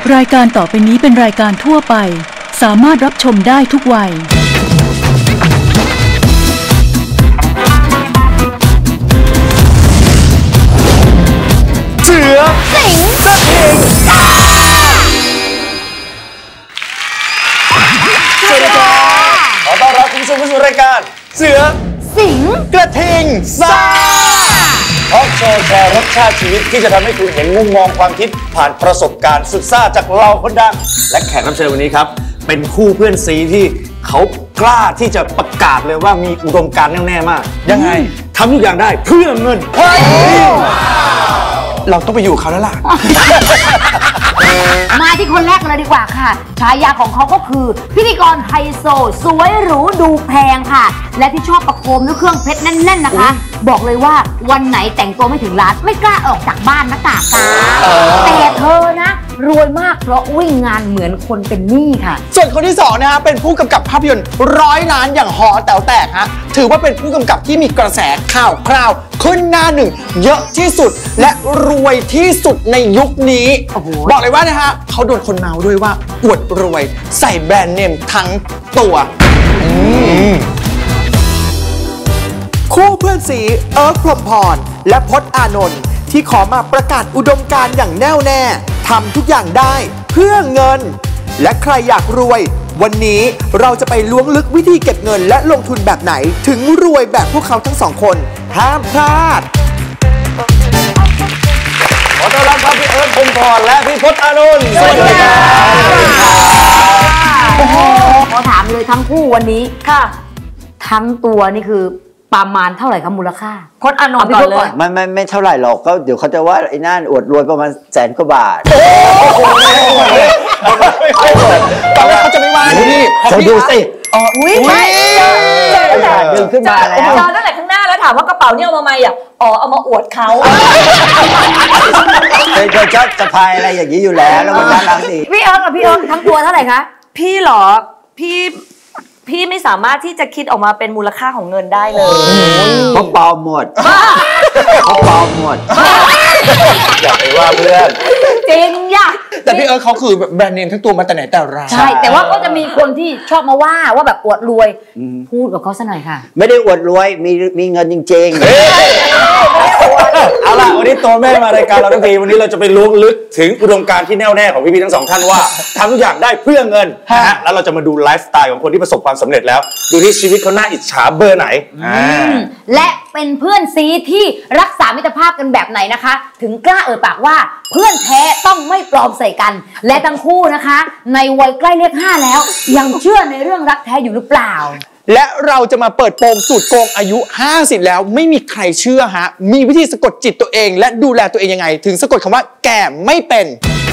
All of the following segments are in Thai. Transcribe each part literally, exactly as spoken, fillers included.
รายการต่อไปนี้เป็นรายการทั่วไปสามารถรับชมได้ทุกวัยเสือสิงกระทิงสวัสดีครับขอต้อนรับคุณผู้ชมเข้าสู่รายการเสือสิงกระทิงซ่าทอล์กโชว์แชร์รสชาติชีวิตที่จะทำให้คุณเห็นมุมมองความคิดผ่านประสบการณ์สุดซ่าจากเราคนดังและแขกรับเชิญวันนี้ครับเป็นคู่เพื่อนซีที่เขากล้าที่จะประกาศเลยว่ามีอุดมการณ์แน่ๆมากยังไงทำทุกอย่างได้เพื่อเงินเราต้องไปอยู่เขาแล้วล่ะมาที่คนแรกกันเลยดีกว่าค่ะฉายาของเขาก็คือพิธีกรไฮโซสวยหรูดูแพงค่ะและที่ชอบประโคมด้วยเครื่องเพชรแน่นๆนะคะบอกเลยว่าวันไหนแต่งตัวไม่ถึงร้านไม่กล้าออกจากบ้านนะกากาแต่เธอนะรวยมากเพราะวิ่งงานเหมือนคนเป็นหนี้ค่ะส่วนคนที่สองนะฮะเป็นผู้กำกับภาพยนตร์ร้อยล้านอย่างหอแต๋วแตกฮะถือว่าเป็นผู้กำกับที่มีกระแสข่าวคราวขึ้นหน้าหนึ่งเยอะที่สุดและรวยที่สุดในยุคนี้บอกเลยว่านะฮะเขาโดนคนเมาด้วยว่าอวดรวยใส่แบรนด์เนมทั้งตัวคู่เพื่อนสีเอิร์ธพรหมพรและพจน์อานนท์ที่ขอมาประกาศอุดมการณ์อย่างแน่วแน่ทำทุกอย่างได้เพื่อเงินและใครอยากรวยวันนี้เราจะไปล้วงลึกวิธีเก็บเงินและลงทุนแบบไหนถึงรวยแบบพวกเขาทั้งสองคนห้ามพลาดขอต้อนรับครับพี่เอิร์ธพรหมพรและพี่พจน์อานนท์สวัสดีครับโอ้โหขอถามเลยทั้งคู่วันนี้ค่ะทั้งตัวนี่คือประมาณเท่าไหร่ครับมูลค่าพจน์อานนท์ก่อนเลยไม่ไม่ไม่เท่าไหร่หรอกก็เดี๋ยวเขาจะว่าไอ้นั่นอวดรวยประมาณแสนกว่าบาทตอนแรกเขาจะไม่ว่าพี่เธอดูสิอุ้ยไม่ดึงขึ้นมาแล้วจอตั้งแต่ข้างหน้าแล้วถามว่ากระเป๋าเนี่ยเอามาไหมอ่ะอ๋อเอามาอวดเขาเธอชอบสะพายอะไรอย่างนี้อยู่แล้วแล้วมันน่ารักดีพี่เอิร์ธกับพี่เอิร์ธทั้งตัวเท่าไหร่คะพี่หรอพี่พี่ไม่สามารถที่จะคิดออกมาเป็นมูลค่าของเงินได้เลยเพราะปลอมหมดเพราะปลอมหมดอย่าไปว่าเพื่อนจริงย่ะแต่พี่เอิร์ธเขาคือแบรนด์เนมทั้งตัวมาแต่ไหนแต่ไรใช่แต่ว่าก็จะมีคนที่ชอบมาว่าว่าแบบอวดรวยพูดกับเขาซะหน่อยค่ะไม่ได้อวดรวยมีมีเงินจริงๆเอาล่ะวันนี้ตัวแม่มารายการเราทั้งทีวันนี้เราจะไปล้วงลึกถึงอุดมการณ์ที่แน่วแน่ของพี่ๆทั้งสองท่านว่าทำทุกอย่างได้เพื่อเงินนะฮะแล้วเราจะมาดูไลฟ์สไตล์ของคนที่ประสบความสำเร็จแล้วดูที่ชีวิตเขาน่าอิจฉาเบอร์ไหนและเป็นเพื่อนซีที่รักษามิตรภาพกันแบบไหนนะคะถึงกล้าเอ่ยปากว่าเพื่อนแท้ต้องไม่ปลอมใส่กันและทั้งคู่นะคะในวัยใกล้เลขห้าแล้วยังเชื่อในเรื่องรักแท้อยู่หรือเปล่าและเราจะมาเปิดโปงสูตรโกงอายุห้าสิบแล้วไม่มีใครเชื่อฮะมีวิธีสะกดจิตตัวเองและดูแลตัวเองยังไงถึงสะกดคำว่าแก่ไม่เป็น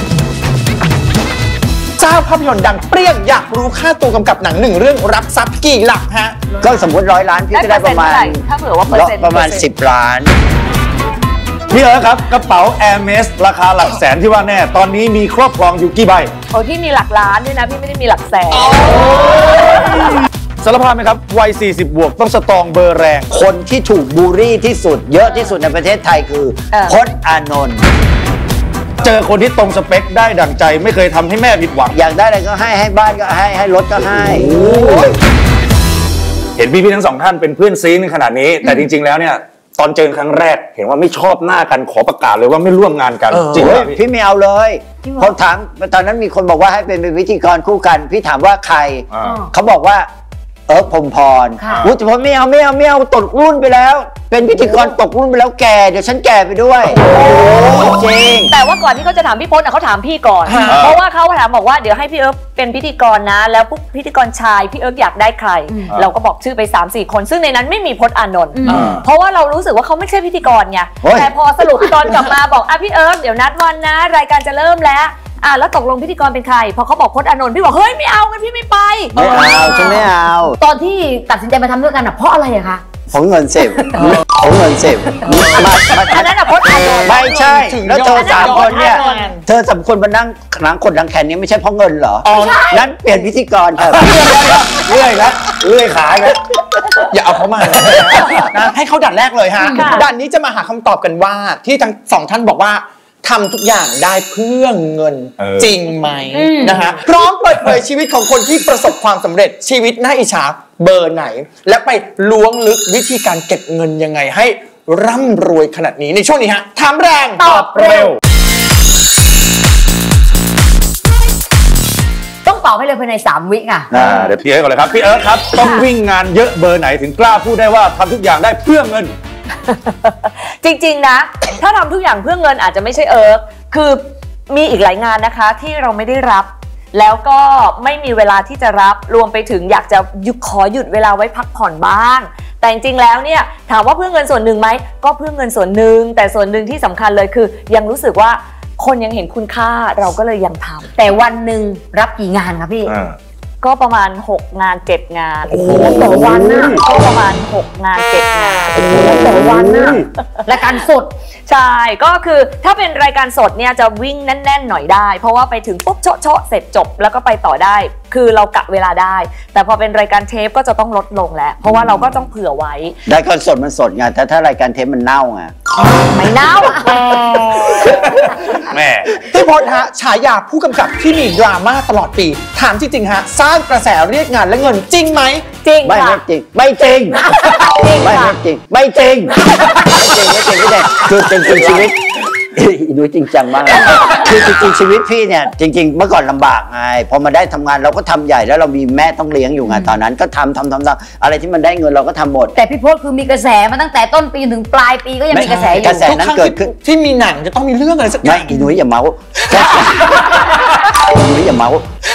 เจ้าภาพยนตร์ดังเปรี้ยงอยากรู้ค่าตัวกำกับหนังหนึ่งเรื่องรับทรัพย์กี่หลักฮะก็สมมติร้อยล้านพี่ก็ได้ประมาณถ้าเผื่อว่าเปอร์เซ็นต์ประมาณสิบล้านพี่เอิร์ธครับกระเป๋า Hermes ราคาหลักแสนที่ว่าแน่ตอนนี้มีครอบครองอยู่กี่ใบโอ้ที่มีหลักล้านด้วยนะพี่ไม่ได้มีหลักแสนสารภาพไหมครับวัยสี่สิบบวกต้องสตรองเบอร์แรงคนที่ถูกบูลลี่ที่สุดเยอะที่สุดในประเทศไทยคือพจน์อานนท์เจอคนที่ตรงสเปคได้ดั่งใจไม่เคยทำให้แม่ผิดหวังอยากได้อะไรก็ให้ให้บ้านก็ให้ให้รถก็ให้เห็นพี่ๆทั้งสองท่านเป็นเพื่อนซีในขนาดนี้แต่จริงๆแล้วเนี่ยตอนเจอครั้งแรกเห็นว่าไม่ชอบหน้ากันขอประกาศเลยว่าไม่ร่วมงานกันจริงไหมพี่ไม่เอาเลยเขาถามตอนนั้นมีคนบอกว่าให้เป็นพิธีกรคู่กันพี่ถามว่าใครเขาบอกว่าเอิร์ธพรหมพรวุฒิพลไม่เอาไม่เอาไม่เอาตกรุ่นไปแล้วเป็นพิธีกรตกรุ่นไปแล้วแก่เดี๋ยวฉันแก่ไปด้วยจริงแต่ว่าก่อนที่เขาจะถามพี่พจน์เขาถามพี่ก่อนเพราะว่าเขาถามบอกว่าเดี๋ยวให้พี่เอิร์ธเป็นพิธีกรนะแล้วปุ๊บพิธีกรชายพี่เอิร์ธอยากได้ใครเราก็บอกชื่อไป สามสี่ คนซึ่งในนั้นไม่มีพจน์อานนท์เพราะว่าเรารู้สึกว่าเขาไม่ใช่พิธีกรไงแต่พอสรุปตอนกลับมาบอกอ่ะพี่เอิร์ธเดี๋ยวนัดวันนะรายการจะเริ่มแล้วอ่ะแล้วตกลงพิธีกรเป็นใครพอเขาบอกพจน์อานนท์พี่บอกเฮ้ยไม่เอางั้นพี่ไม่ไปไม่เอาฉันไม่เอาตอนที่ตัดสินใจมาทำด้วยกันอ่ะเพราะอะไรอะคะของเงินเสพของเงินเสพอันนั้นอะพจน์อานนท์ไม่ใช่แล้วเธอสามคนเนี่ยเธอสามคนมานั่งหนังคนดังแขนนี้ไม่ใช่เพราะเงินเหรอนั้นเปลี่ยนพิธีกรเถอะเรื่อยนะเรื่อยขายนะอย่าเอาเขามานะให้เขาดันแรกเลยฮะดันนี้จะมาหาคำตอบกันว่าที่ทั้งสองท่านบอกว่าทำทุกอย่างได้เพื่อเงินเออจริงไหมนะฮะพร้อมเปิดเผยชีวิตของคนที่ประสบความสำเร็จชีวิตน่าอิจฉาเบอร์ไหน และไปล้วงลึกวิธีการเก็บเงินยังไงให้ร่ำรวยขนาดนี้ในช่วงนี้ฮะถามแรงตอบเร็วต้องตอบให้เลยภายในสามวิค่ะอ่าเดี๋ยวพี่เอิร์ธก่อนเลยครับพี่เอิร์ธครับต้องวิ่งงานเยอะเบอร์ไหนถึงกล้าพูดได้ว่าทำทุกอย่างได้เพื่อเงินจริงๆนะถ้าทำทุกอย่างเพื่อเงินอาจจะไม่ใช่เอิร์กคือมีอีกหลายงานนะคะที่เราไม่ได้รับ แล้วก็ไม่มีเวลาที่จะรับรวมไปถึงอยากจะหยุดขอหยุดเวลาไว้พักผ่อนบ้างแต่จริงๆแล้วเนี่ยถามว่าเพื่อเงินส่วนหนึ่งไหมก็เพื่อเงินส่วนหนึ่งแต่ส่วนหนึ่งที่สำคัญเลยคือยังรู้สึกว่าคนยังเห็นคุณค่าเราก็เลยยังทำแต่วันหนึ่งรับกี่งานคะพี่ก็ประมาณหกงานเจ็ดงานโอ้โหต่อวันนะก็ประมาณหกงานเจ็ดงานโอ้โหต่อวันนะรายการสดใช่ก็คือถ้าเป็นรายการสดเนี่ยจะวิ่งแน่นๆหน่อยได้เพราะว่าไปถึงปุ๊บโชะๆเสร็จจบแล้วก็ไปต่อได้คือเรากะเวลาได้แต่พอเป็นรายการเทปก็จะต้องลดลงแล้วเพราะว่าเราก็ต้องเผื่อไว้รายการสดมันสดไงแต่ถ้ารายการเทปมันเน่าไงไม่เน่าแม่พี่พจน์ฮะฉายาผู้กำกับที่มีดราม่าตลอดปีถามจริงๆฮะสร้างกระแสเรียกงานและเงินจริงไหมจริงไม่ไม่จริงไม่จริงไม่ไม่จริงไม่จริงไม่จริงไม่จริงไม่จริงคือจริงจริงชีวิตดูจริงจังมากคือจริงๆชีวิตพี่เนี่ยจริงๆเมื่อก่อนลำบากไงพอมาได้ทำงานเราก็ทำใหญ่แล้วเรามีแม่ต้องเลี้ยงอยู่ไงตอนนั้นก็ทำทำทำทำอะไรที่มันได้เงินเราก็ทำหมดแต่พี่พจน์คือมีกระแสมาตั้งแต่ต้นปีถึงปลายปีก็ยังมีกระแสอยู่กระแสนั้นเกิดขึ้นที่มีหนังจะต้องมีเรื่องอะไรสักอย่างไม่อีนุ้ยอย่าเมาอีนุ้ยอย่าเมา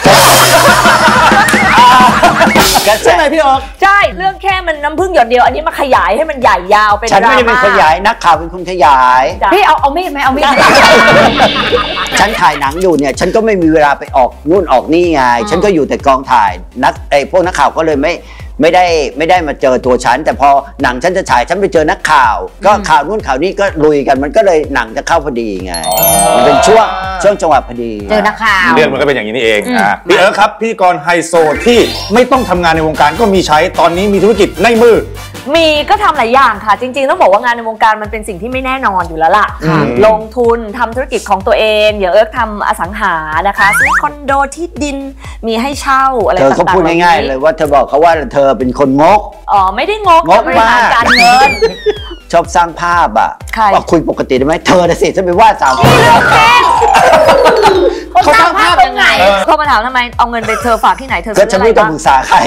ใช่ไหมพี่อ๊อกใช่เรื่องแค่มันน้ำผึ้งหยดเดียวอันนี้มาขยายให้มันใหญ่ยาวเป็นดราม่าฉันไม่ได้เป็นคนขยายนักข่าวเป็นคนขยายพี่เอาเอามีดไหมเอามีดฉันถ่ายหนังอยู่เนี่ยฉันก็ไม่มีเวลาไปออกนู่นออกนี่ไงฉันก็อยู่แต่กองถ่ายนักไอ้พวกนักข่าวก็เลยไม่ไม่ได้ไม่ได้มาเจอตัวฉันแต่พอหนังฉันจะฉายฉันไปเจอนักข่าวก็ข่าวนู่นข่าวนี้ก็ลุยกันมันก็เลยหนังจะเข้าพอดีไงมันเป็นช่วงช่วงจังหวะพอดีเจอนักข่าวเรื่องมันก็เป็นอย่างนี้นี่เองอ่ะพี่เอิร์ธครับพิธีกรไฮโซที่ไม่ต้องทำงานในวงการก็มีใช้ตอนนี้มีธุรกิจในมือมีก็ทำหลายอย่างค่ะจริงๆต้องบอกว่างานในวงการมันเป็นสิ่งที่ไม่แน่นอนอยู่แล้วล่ะลงทุนทำธุรกิจของตัวเองอย่างเอิร์ธทำอสังหานะคะซื้อคอนโดที่ดินมีให้เช่าอะไรต่างๆเธอเขาพูดง่ายๆเลยว่าเธอบอกเขาว่าเธอเป็นคนงกอ๋อไม่ได้งกบริหารการเงินชอบสร้างภาพอ่ะว่าคุยปกติได้ไหมเธอน่ะสิฉันไปว่าสาวนี่เรื่องแค่เขาสร้างภาพยังไงโทรมาถามทำไมเอาเงินไปเธอฝากที่ไหนเธอก็ฉันไม่ต้องปรึกษาใคร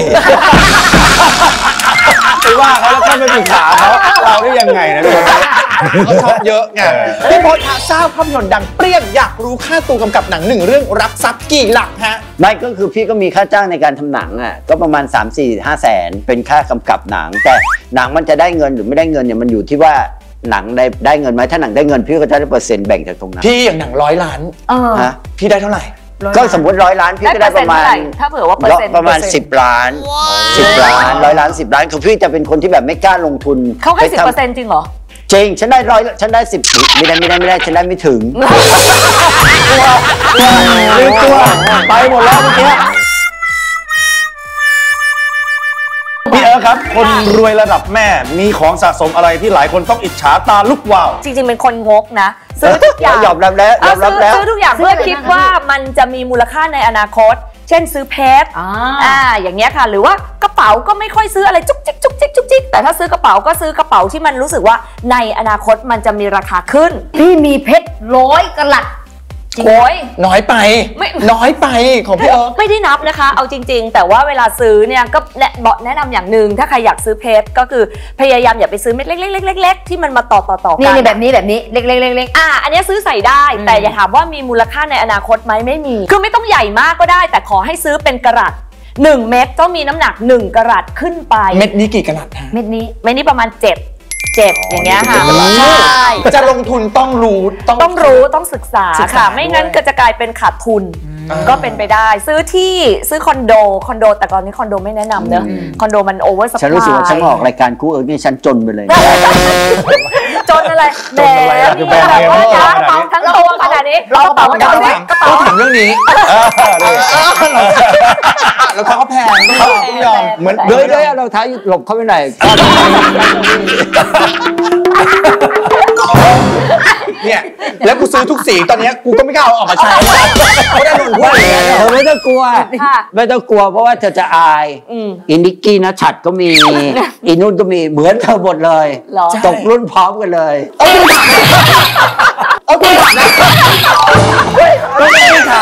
ไปว่าเขาแล้วก็ไม่ปรึกษาเขาเราได้ยังไงนะทุกคนเขาชอบเยอะไงพี่พจน์ทราบภาพยนตร์ดังเปรี้ยงอยากรู้ค่าตัวกำกับหนังหนึ่งเรื่องรับทรัพย์กี่หลักฮะไม่ก็คือพี่ก็มีค่าจ้างในการทำหนังอ่ะก็ประมาณ สาม สี่ ห้า แสนเป็นค่ากำกับหนังแต่หนังมันจะได้เงินหรือไม่ได้เงินเนี่ยมันอยู่ที่ว่าหนังได้ได้เงินไหมถ้าหนังได้เงินพี่ก็จะได้เปอร์เซ็นต์แบ่งจากตรงนั้นพี่อย่างหนังร้อยล้านฮะพี่ได้เท่าไหร่ก็สมมติร้อยล้านพี่ก็ได้ประมาณถ้าเผื่อว่าเปอร์เซ็นต์ประมาณสิบล้านสิบล้านร้อยล้านสิบล้านคือพี่จะเป็นคนที่แบบไม่กล้าลงทุนเขาให้สิบเปอร์เซ็นต์จริงเหรอจริงฉันได้ร้อยฉันได้สิบไม่ได้ไม่ได้ไม่ได้ฉันได้ไม่ถึงลืมตัวไปหมดแล้วเมื่อกี้พี่เอิร์ธครับคนรวยระดับแม่มีของสะสมอะไรที่หลายคนต้องอิจฉาตาลุกวาวจริงๆเป็นคนงกนะซื้อทุกอย่างยอมรับแล้วยอมรับแล้วซื้อทุกอย่างเพื่อคิดว่ามันจะมีมูลค่าในอนาคตเช่นซื้อเพชรอ่าอย่างเงี้ยค่ะหรือว่ากระเป๋าก็ไม่ค่อยซื้ออะไรจุกจิกจุกจิกจุกจิกแต่ถ้าซื้อกระเป๋าก็ซื้อกระเป๋าที่มันรู้สึกว่าในอนาคตมันจะมีราคาขึ้นพี่มีเพชรร้อยกะรัตโอ้ยน้อยไปน้อยไปของพี่เอิร์ธไม่ได้นับนะคะเอาจริงๆแต่ว่าเวลาซื้อเนี่ยก็บอกแนะนำอย่างหนึ่งถ้าใครอยากซื้อเพชรก็คือพยายามอย่าไปซื้อเม็ดเล็กๆๆๆที่มันมาต่อต่อต่อกันนี่แบบนี้แบบนี้เล็กๆๆๆอ่ะอันนี้ซื้อใส่ได้แต่อย่าถามว่ามีมูลค่าในอนาคตไหมไม่มีคือไม่ต้องใหญ่มากก็ได้แต่ขอให้ซื้อเป็นกะรัตหนึ่งเม็ดต้องมีน้ำหนักหนึ่งกะรัตขึ้นไปเม็ดนี้กี่กะรัตฮะเม็ดนี้เม็ดนี้ประมาณเจ็ดเจ็บอย่างเงี้ยค่ะใช่จะลงทุนต้องรู้ต้องรู้ต้องศึกษาค่ะไม่งั้นก็จะกลายเป็นขาดทุนก็เป็นไปได้ซื้อที่ซื้อคอนโดคอนโดแต่ตอนนี้คอนโดไม่แนะนำเนอะคอนโดมันโอเวอร์สปายฉันรู้สึกว่าฉันออกรายการคู่เอิร์ธนี่ฉันจนไปเลยจนอะไรแหมนี่แบบว่าจะเป๋าทั้งตัวขนาดนี้เราเป๋าเราถามเราถามเรื่องนี้แล้วเขาก็แพงเขายอมเหมือนเด้ยเด้ยเราท้ายหลบเข้าไปไหนเนี่ยแล้วกูซื้อทุกสีตอนเนี้ยกูก็ไม่กล้าเอาออกมาใช้เขาได้โดนพูดอย่างเงี้ยเธอไม่ต้องกลัว ไม่ต้องกลัวเพราะว่าเธอจะอายอินิกกี้นะฉัดก็มีอีนุ่นก็มีเหมือนเธอหมดเลยหรอตกรุ่นพร้อมกันเลยเอาตัวผ่านนะก็ไม่ได้ถาม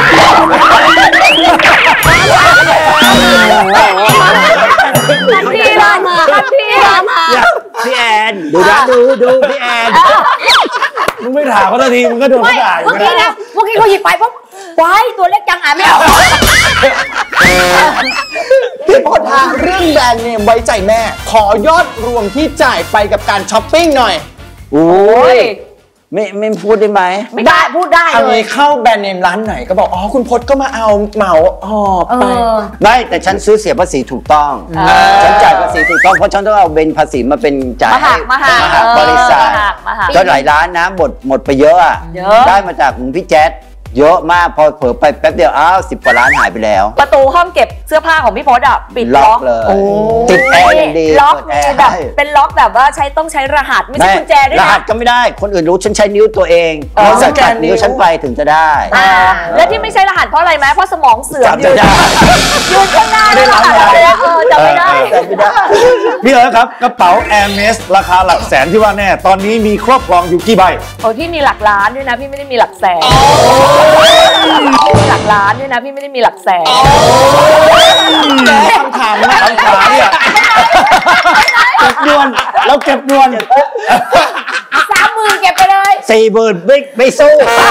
ทันทีเลยทันทีมาพี่แอนดูนะดูดูพี่แอนมึงไม่ถามเขาทันทีมึงก็โดนไม่เขาด่าอยู่เมื่อนะกี้นะเมื่อกี้เขาหยิบไปปุ๊บว้ายตัวเล็กจังอ่ะไม่เอาพี่พลทาเรื่องแบรนด์เนมไว้ใจแม่ ขอยอดรวมที่จ่ายไปกับการช้อปปิ้งหน่อยโอ้ยไม่ไม่พูดได้ไหมไม่ได้พูดได้เอาเลยงี้เข้าแบรนด์เนมร้านไหนก็บอกอ๋อคุณพจน์ก็มาเอาเหมาหอบไปไม่แต่ฉันซื้อเสียภาษีถูกต้องฉันจ่ายภาษีถูกต้องเพราะฉันต้องเอาเบนภาษีมาเป็นจ่ายมาหักมาหักให้บริษัทมาหักมาหักก็หลายล้านนะหมดหมดไปเยอะอะเยอะได้มาจากพี่แจ๊ดเยอะมากพอเผลอไปแป๊บเดียวอ้าวสิบกว่าล้านหายไปแล้วประตูห้องเก็บเสื้อผ้าของพี่พศอ่ะปิดล็ล็ออก กเลยติดแอร์อย่างดีล็อกเปิดแอร์แบบให้เป็นล็อกแบบว่าใช้ต้องใช้รหัสไม่ใช่กุญแจด้วยรนะหัสก็ไม่ได้คนอื่นรู้ฉันใช้นิ้วตัวเองอ๋อเพราะสังกัดนิ้วฉันไปถึงจะได้อ่าแล้วที่ไม่ใช่รหัสเพราะอะไรไหมเพราะสมองเสื่อมจำจะได้ยืนข้างหน้าด้วยรหัสอะไรอะเออจำไม่ได้จำไม่ได้พี่เอ๋ครับกระเป๋า Hermes ราคาหลักแสนที่ว่าแน่ตอนนี้มีครอบครองอยู่กี่ใบโอ้พี่มีหลักล้านด้วยนะพี่ไม่ได้มีหลักแสนมีหลักล้านด้วยนะพี่ไม่ได้มีหลักแสนคำถามนะคำถามเนี่ยเก็บด่วนเราเก็บด่วนสามหมื่นเก็บไปเลยสี่หมื่นไม่ไม่สู้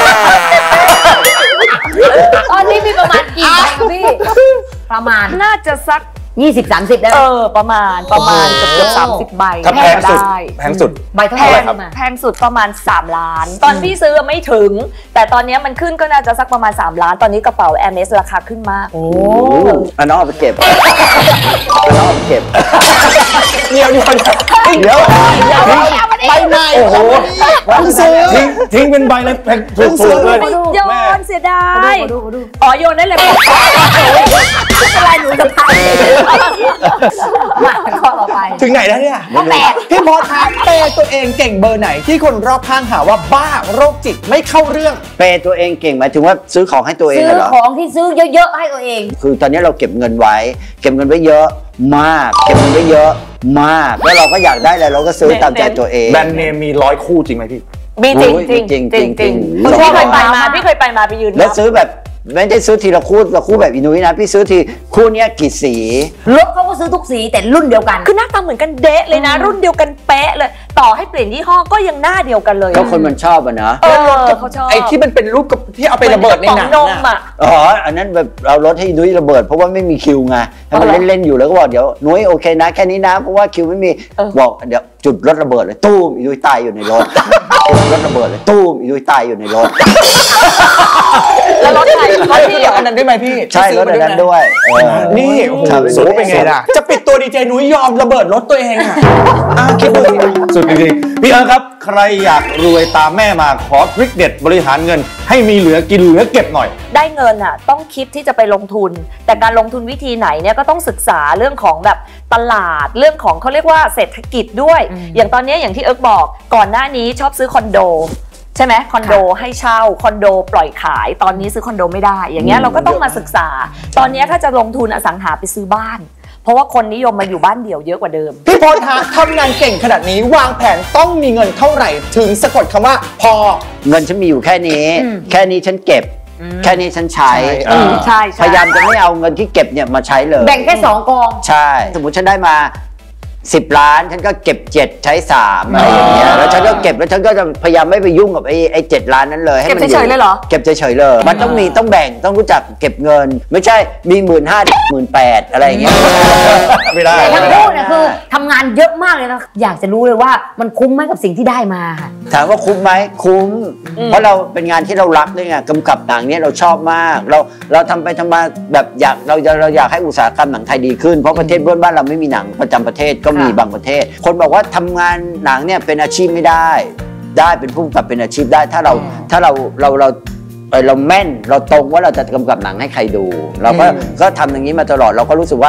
ตอนนี้มีประมาณกี่ใบครับพี่ ประมาณน่าจะสักยี่สิบสามสิบได้ไหเอมอประมาณประมาณเกือบเกือบสามสิบใบถ้าแพงสุดได้แพงสุดใบเท่าแพไหร่งครับแพงสุดประมาณสามล้าน ตอนพี่ซื้อไม่ถึง แต่ตอนนี้มันขึ้นก็น่าจะสักประมาณสามล้าน ตอนนี้กระเป๋า Hermes ราคาขึ้นมากโอ้อันน้องเอาไปเก็บอันน้องเอาไปเก็บเดี๋ยวเดี๋ยวเดี๋ยวใบไหนโอ้โหเพิ่งซื้อทิ้งทิ้งเป็นใบเลยแพงถูกๆเลยไม่โยนเสียดายดูดูอ๋อโยนได้เลยไม่เป็นไรหนูจะพายมาข้อต่อไปถึงไหนแล้วเนี่ยข้อแปดพี่พอทาเปย์ตัวเองเก่งเบอร์ไหนที่คนรอบข้างหาว่าบ้าโรคจิตไม่เข้าเรื่องเปย์ตัวเองเก่งหมายถึงว่าซื้อของให้ตัวเองซื้อเหรอของที่ซื้อเยอะๆให้ตัวเองคือตอนนี้เราเก็บเงินไว้ เก็บเงินไว้เยอะมาก เก็บเงินไว้เยอะมาก แล้วเราก็อยากได้อะไรเราก็ซื้อตามใจตัวเองแบรนด์เนมมีร้อยคู่จริงไหมพี่มีจริงโอ้ยจริงจริงจริงจริงจริงพี่เคยไปจริงมาพี่เคยไปมาไปยืนแล้วซื้อแบบไม่ได้ซื้อทีละคู่ละคู่แบบอินุ้ยนะ พี่ซื้อทีคู่เนี้ยกี่สีรถเขาก็ซื้อทุกสีแต่รุ่นเดียวกันคือหน้าตาเหมือนกันเดะเลยนะ รุ่นเดียวกันเป๊ะเลย ต่อให้เปลี่ยนยี่ห้อก็ยังหน้าเดียวกันเลยก็คนมันชอบอะเนาะเออเขาชอบไอ้ที่มันเป็นรูปกับที่เอาไประเบิดในหนังเหมือน่ะกระป๋องนมอ่ะอ๋อ อันนั้นแบบเราลดให้นุ้ยระเบิดเพราะว่าไม่มีคิวไงให้มันอ๋อเหรอเล่นๆอยู่แล้วก็บอกเดี๋ยวนุ้ยโอเคนะแค่นี้นะเพราะว่าคิวไม่มีเออบอกเดี๋ยวจุดรถระเบิดเลยตู้มอีนุ้ยตายอยู่ในรถ จุดรถระเบิดเลยตู้มอีนุ้ยตายอยู่ในรถแล้วรถใครรถพี่พี่เดี๋ยวอันนั้นด้วยไหมพี่ใช่รถอันนั้นด้วยเออนี่โอ้โหครับสูงเป็นไงล่ะจะปิดตัวดีเจนุ้ยยอมระเบิดรถตัวเองอ่ะอ่ะคิดดูสิสุดจริงๆพี่เอ๋ครับ ใครอยากรวยตามแม่มาขอทริคเด็ดบริหารเงิน ให้มีเหลือกินเหลือเก็บหน่อยได้เงินอ่ะต้องคิดที่จะไปลงทุน แต่การลงทุนวิธีไหนเนี่ยก็ต้องศึกษาเรื่องของแบบตลาดเรื่องของเขาเรียกว่าเศรษฐกิจด้วย อย่างตอนนี้อย่างที่เอิร์กบอกก่อนหน้านี้ชอบซื้อคอนโดใช่ไหมคอนโดให้เช่าคอนโดปล่อยขายตอนนี้ซื้อคอนโดไม่ได้ อย่างเงี้ยเราก็ต้องมาศึกษา ตอนนี้ถ้าจะลงทุนอสังหาไปซื้อบ้าน เพราะว่าคนนิยมมาอยู่บ้านเดี่ยวเยอะกว่าเดิมพี่พลทาทำงานเก่งขนาดนี้วางแผนต้องมีเงินเท่าไหร่ถึงสะกดคำว่าพอเงินฉันมีอยู่แค่นี้ แค่นี้ฉันเก็บ แค่นี้ฉันใช้ใช่ใช่ใช่พยายามจะไม่เอาเงินที่เก็บเนี่ยมาใช้เลยแบ่งแค่สองกองใช่ สมมติฉันได้มาสิบล้านฉันก็เก็บเจ็ดใช้สามอะไรอย่างเงี้ยแล้วฉันก็เก็บแล้วฉันก็จะพยายามไม่ไปยุ่งกับไอ้ไอ้เจ็ดล้านนั้นเลยให้มันเก็บเฉยๆเลยเหรอเก็บเฉยๆเลย มันต้องมีต้องแบ่งต้องรู้จักเก็บเงิน ไม่ใช่มีหมื่นห้าหมื่นแปดอะไรอย่างเงี้ยไม่ได้แต่ทั้งคู่เนี่ยคือทำงานเยอะมากเลยนะ อยากจะรู้เลยว่ามันคุ้มไหมกับสิ่งที่ได้มาค่ะถามว่าคุ้มไหมคุ้ม เพราะเราเป็นงานที่เรารักด้วยไงกำกับหนังเนี้ยเราชอบมาก เราเราทำไปทำมาแบบอยากเราเราอยากให้อุตสาหกรรมหนังไทยดีขึ้นเพราะประเทศเพื่อนบ้านเราไม่มีหนังประจำประเทศก็มีบางประเทศ คนบอกว่าทำงานหนังเนี่ยเป็นอาชีพไม่ได้ ได้เป็นผู้กำกับเป็นอาชีพได้ถ้าเราถ้าเราเราเราเอ่อเราแม่นเราตรงว่าเราจะกำกับหนังให้ใครดู เราก็ก็ทำอย่างนี้มาตลอดเราก็รู้สึกว่า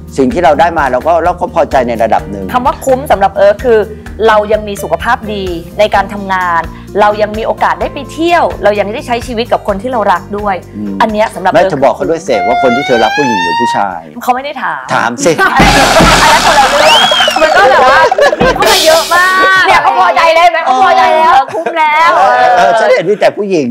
สิ่งที่เราได้มาเราก็เราก็พอใจในระดับหนึ่งคำว่าคุ้มสำหรับเอิร์ธคือ เรายังมีสุขภาพดีในการทำงาน เรายังมีโอกาสได้ไปเที่ยว เรายังได้ใช้ชีวิตกับคนที่เรารักด้วย อันเนี้ยสำหรับแม่เอิร์ธจะบอกเขาด้วยเสกว่าคนที่เธอรักผู้หญิงหรือผู้ชายเขาไม่ได้ถามถามสิมันก็แบบว่ามีเข้ามาเยอะมากเนี่ยเขาพอใจเลยไหมเขาพอใจแล้วคุ้มแล้วเออฉันเห็นมีแต่ผู้หญิง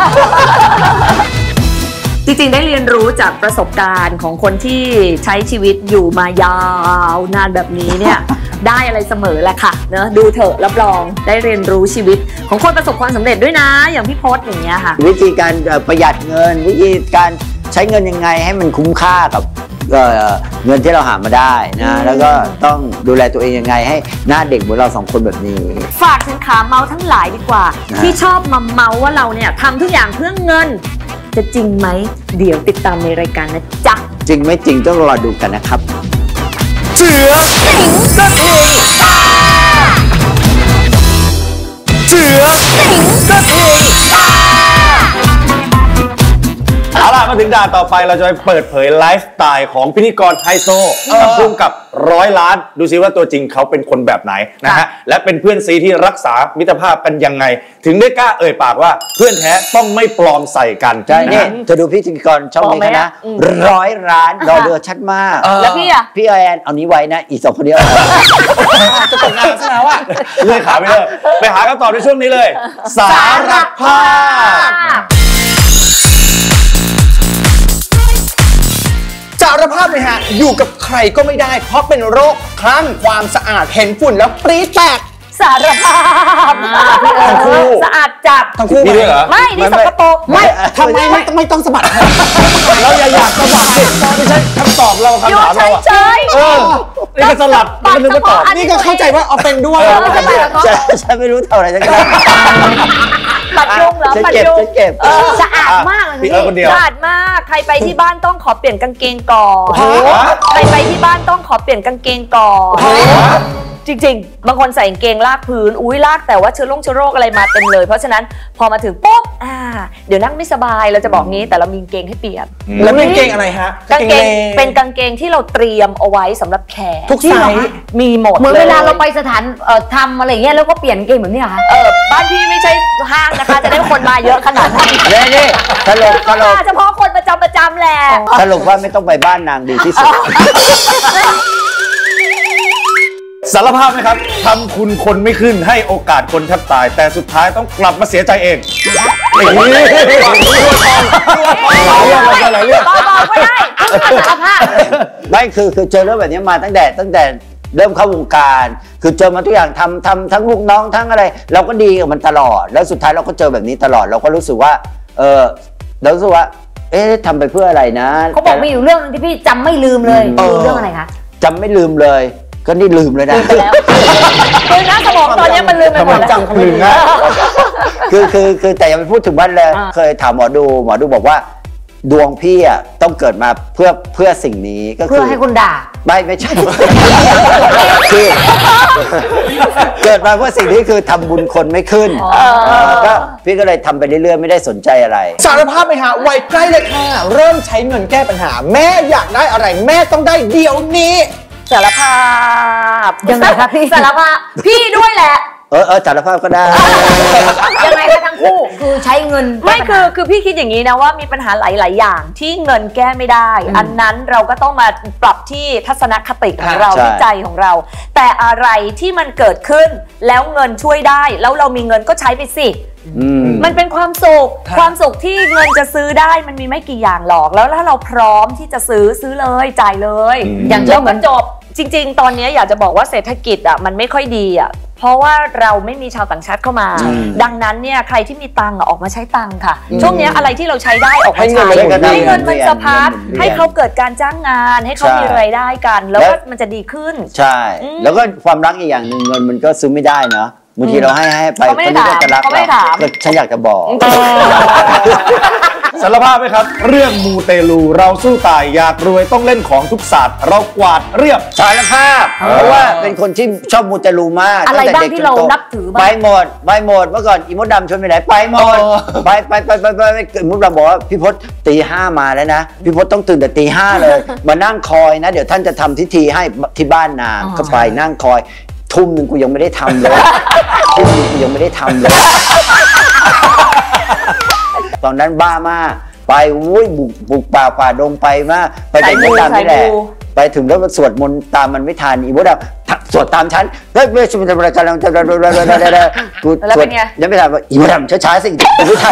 จริงๆได้เรียนรู้จากประสบการณ์ของคนที่ใช้ชีวิตอยู่มายาวนานแบบนี้เนี่ย ได้อะไรเสมอแหละค่ะเนอะดูเถอะรับรองได้เรียนรู้ชีวิตของคนประสบความสำเร็จด้วยนะอย่างพี่พศอย่างเงี้ยค่ะวิธีการประหยัดเงิน วิธีการใช้เงินยังไงให้มันคุ้มค่ากับเอ่อเงินที่เราหามาได้นะแล้วก็ต้องดูแลตัวเองยังไงให้หน้าเด็กเหมือนเราสองคนแบบนี้ฝากถึงขาเมาทั้งหลายดีกว่า ที่ชอบมาเมาว่าเราเนี่ยทำทุกอย่างเพื่อเงินจะจริงไหมเดี๋ยวติดตามในรายการนะจ๊ะจริงไม่จริงต้องรอดูกันนะครับเสือสิงกระทิงเสือสิงกระทิงเอาล่ะมาถึงด่านต่อไปเราจะไปเปิดเผยไลฟ์สไตล์ของพิธีกรไฮโซทำพุ่มกับร้อยล้านดูซิว่าตัวจริงเขาเป็นคนแบบไหนนะฮะและเป็นเพื่อนซีที่รักษามิตรภาพกันยังไง ถึงได้กล้าเอ่ยปากว่าเพื่อนแท้ต้องไม่ปลอมใส่กันใช่เนี่ยเธอดูพิธีกรช่องนี้นะร้อยร้านรอเดือชัดมากแล้วพี่อะพี่แอนเอานี้ไว้นะอีกสองคนเดียวจะตกงานซะแล้วอ่ะเลยขาไปเลยไปหาคำตอบในช่วงนี้เลย สารภาพสารภาพเลยฮะอยู่กับใครก็ไม่ได้เพราะเป็นโรคคลั่งความสะอาดเห็นฝุ่นแล้วปรี๊ดแตกสารภาพทั้งคู่สะอาดจับทั้งคู่พี่ด้วยเหรอไม่นี่สกปรกไม่ทำไมไม่ไม่ต้องสะบัดเราอย่าอยากสลับสิไม่ใช่คำตอบเราอยู่คำถามเราอะเฉยเออนี่ก็สลับนี่ก็นึกว่าตอบนี่ก็เข้าใจว่าเอาเป็นด้วยฉันฉันไม่รู้เท่าไหร่ฉันก็ได้ๆปัดยุงเหรอฉันปัดเก็บยุงฉันเก็บเออสะอาดมากเลยพี่เอิร์ธคนเดียวสะอาดมากใครไปที่บ้านต้องขอเปลี่ยนกางเกงก่อนฮะใครไปที่บ้านต้องขอเปลี่ยนกางเกงก่อนจริงๆบางคนใส่กางเกงลากพื้นอุ้ยลากแต่ว่าเชื้อโรคเชื้อโรคอะไรมาเต็มเลยเพราะฉะนั้นพอมาถึงปุ๊บอ่าเดี๋ยวนั่งไม่สบายเราจะบอกงี้แต่เรามีกางเกงให้เปลี่ยนแล้วเป็นกางเกงอะไรฮะกางเกงเลเป็นกางเกงที่เราเตรียมเอาไว้สำหรับแขกทุกไซส์มีหมดเหมือนยเวลาเราไปสถานเอ่อทำอะไรอย่างเงี้ยแล้วก็เปลี่ยนเกมแบบนี้เหรอคะเออบ้านพี่ไม่ใช่ห้างนะคะ จะได้คนมาเยอะขนาดนั้นนี่นี่สรุปสรุปเฉพาะคนประจำประจำแหละสรุปว่าไม่ต้องไปบ้านนางดีที่สุดสารภาพไหมครับทำคุณคนไม่ขึ้นให้โอกาสคนแทบตาย แต่สุดท้ายต้องกลับมาเสียใจเองหลายเรื่องหลายเรื่องบอกก็ได้สารภาพไม่คือคือเจอเรื่องแบบนี้มาตั้งแต่ตั้งแต่เริ่มเข้าวงการ คือเจอมาทุกอย่างทำทำทั้งลูกน้องทั้งอะไร เราก็ดีกับมันตลอด แล้วสุดท้ายเราก็เจอแบบนี้ตลอดเราก็รู้สึกว่าเออเรารู้สึกว่าเอ๊ะทำไปเพื่ออะไรนะเขาบอกมีอยู่เรื่องนึงที่พี่จำไม่ลืมเลยคือเรื่องอะไรคะจำไม่ลืมเลยก็นี่ลืมเลยนะลืมไปแล้วคือหน้าสมองตอนนี้มันลืมไปหมดแล้วจำเขาไม่ลืมนะคือคือคือแต่อย่าไปพูดถึงมันเลยเคยถามหมอดูหมอดูบอกว่า ดวงพี่อ่ะต้องเกิดมาเพื่อเพื่อสิ่งนี้ก็คือเพื่อให้คุณด่าไม่ไม่ใช่ คือเกิดมาเพื่อสิ่งนี้คือทำบุญคนไม่ขึ้นก็พี่ก็เลยทำไปเรื่อยๆไม่ได้สนใจอะไรสารภาพไหมฮะวัยใกล้เลยค่ะเริ่มใช้เงินแก้ปัญหา แม่อยากได้อะไรแม่ต้องได้เดี๋ยวนี้สารภาพยังไงคะพี่สารภาพพี่ด้วยแหละเออเออสารภาพก็ได้ยังไงคะทั้งคู่คือใช้เงินไม่คือคือพี่คิดอย่างนี้นะว่ามีปัญหาหลาย ๆ อย่างที่เงินแก้ไม่ได้ อันนั้นเราก็ต้องมาปรับที่ทัศนคติของเราใช่ที่ใจของเรา แต่อะไรที่มันเกิดขึ้นแล้วเงินช่วยได้ แล้วเรามีเงินก็ใช้ไปสิอืมมันเป็นความสุขความสุขที่เงินจะซื้อได้มันมีไม่กี่อย่างหรอกแล้วถ้าเราพร้อมที่จะซื้อซื้อเลยจ่ายเลยอย่างเช่นแล้วมันจบจริง ๆ ตอนนี้อยากจะบอกว่าเศรษฐกิจอ่ะมันไม่ค่อยดีอ่ะเพราะว่าเราไม่มีชาวต่างชาติเข้ามา ดังนั้นเนี่ยใครที่มีตังค์อะออกมาใช้ตังค์ค่ะ ช่วงนี้อะไรที่เราใช้ได้ออกมาใช้ให้เงินมันให้เงินมันเวียนสะพัดเวียนให้เขาเกิดการจ้างงานให้เขาใช่มีรายได้กัน แล้วก็มันจะดีขึ้นใช่ แล้วก็ความรักอีกอย่างหนึ่งเงินมันก็ซื้อไม่ได้เนาะบางทีเราให้ให้ไปเขาไม่ได้ก็จะรักเขาไม่ได้ถามก็ฉันอยากจะบอกสารภาพไหมครับ เรื่องมูเตลูเราสู้ตายอยากรวยต้องเล่นของทุกศาสตร์เรากวาดเรียบสารภาพเพราะว่าเป็นคนที่ชอบมูเตลูมากอะไรตั้แต่บ้างด็กที่จนเราโตนับถือบ้างไปหมดไปหมดเมื่อก่อนอีมดดำชวนไปไหนไปหมดไปไปไปไปไปไปมุดดำบอกว่าพี่พศตีห้ามาแล้วนะพี่พศต้องตื่นแต่ตีห้าเลย มานั่งคอยนะ เดี๋ยวท่านจะทำพิธีให้ที่บ้านนางก็ไปนั่งคอยทุ่มหนึ่งกูยังไม่ได้ทำเลยทุ่มหนึ่งกูยังไม่ได้ทำเลยตอนนั้นบ้ามากไปอุ้ยบุกบุกป่าฝ่าดงไปมากไปแต่มดดำนี่แหละไปถึงแล้วมันสวดมนต์ตามมันไม่ทันอีมดดำสวดตามฉันเฮ้ยไม่ใช่มันทำอะไรกันแล้วกูสวดยังไม่ทันอีมดดำช้าๆสิไม่ทัน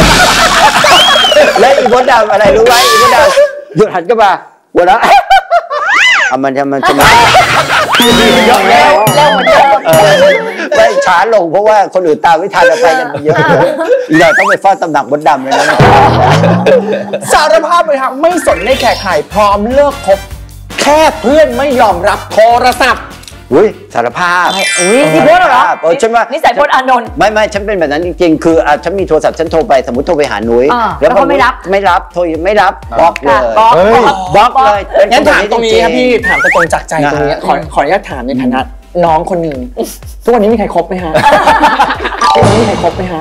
แล้วอีมดดำอะไรรู้ไหมอีมดดำหยุดหันก็มาหัวเราะเอามันจะมันจะมาเยอะแล้วแล้วเหมือนเดิมได้ช้าลงเพราะว่าคนอื่นตามไม่ทันไปกันเยอะเราต้องไปเฝ้าตำหนักมดดำเลยนะสารภาพเลยครับไม่สนไม่แคร์ใครพร้อมเลิกคบแค่เพื่อนไม่ยอมรับโทรศัพท์อุ้ยสารภาพอุ้ยนี่พจน์เหรอเออฉันว่านิสัยพจน์อานนท์ไม่ไม่ฉันเป็นแบบนั้นจริงๆคืออ่ะฉันมีโทรศัพท์ฉันโทรไปสมมติโทรไปหานุ้ยแล้วเขาไม่รับไม่รับโทรไม่รับบล็อกเลยบล็อกบล็อกเลยงั้นถามตรงนี้ครับพี่ถามตรงจากใจตรงนี้ขอขออนุญาตถามในฐานะน้องคนหนึ่งทุกวันนี้มีใครคบไหมฮะทุกวันนี้มีใครคบไหมฮะ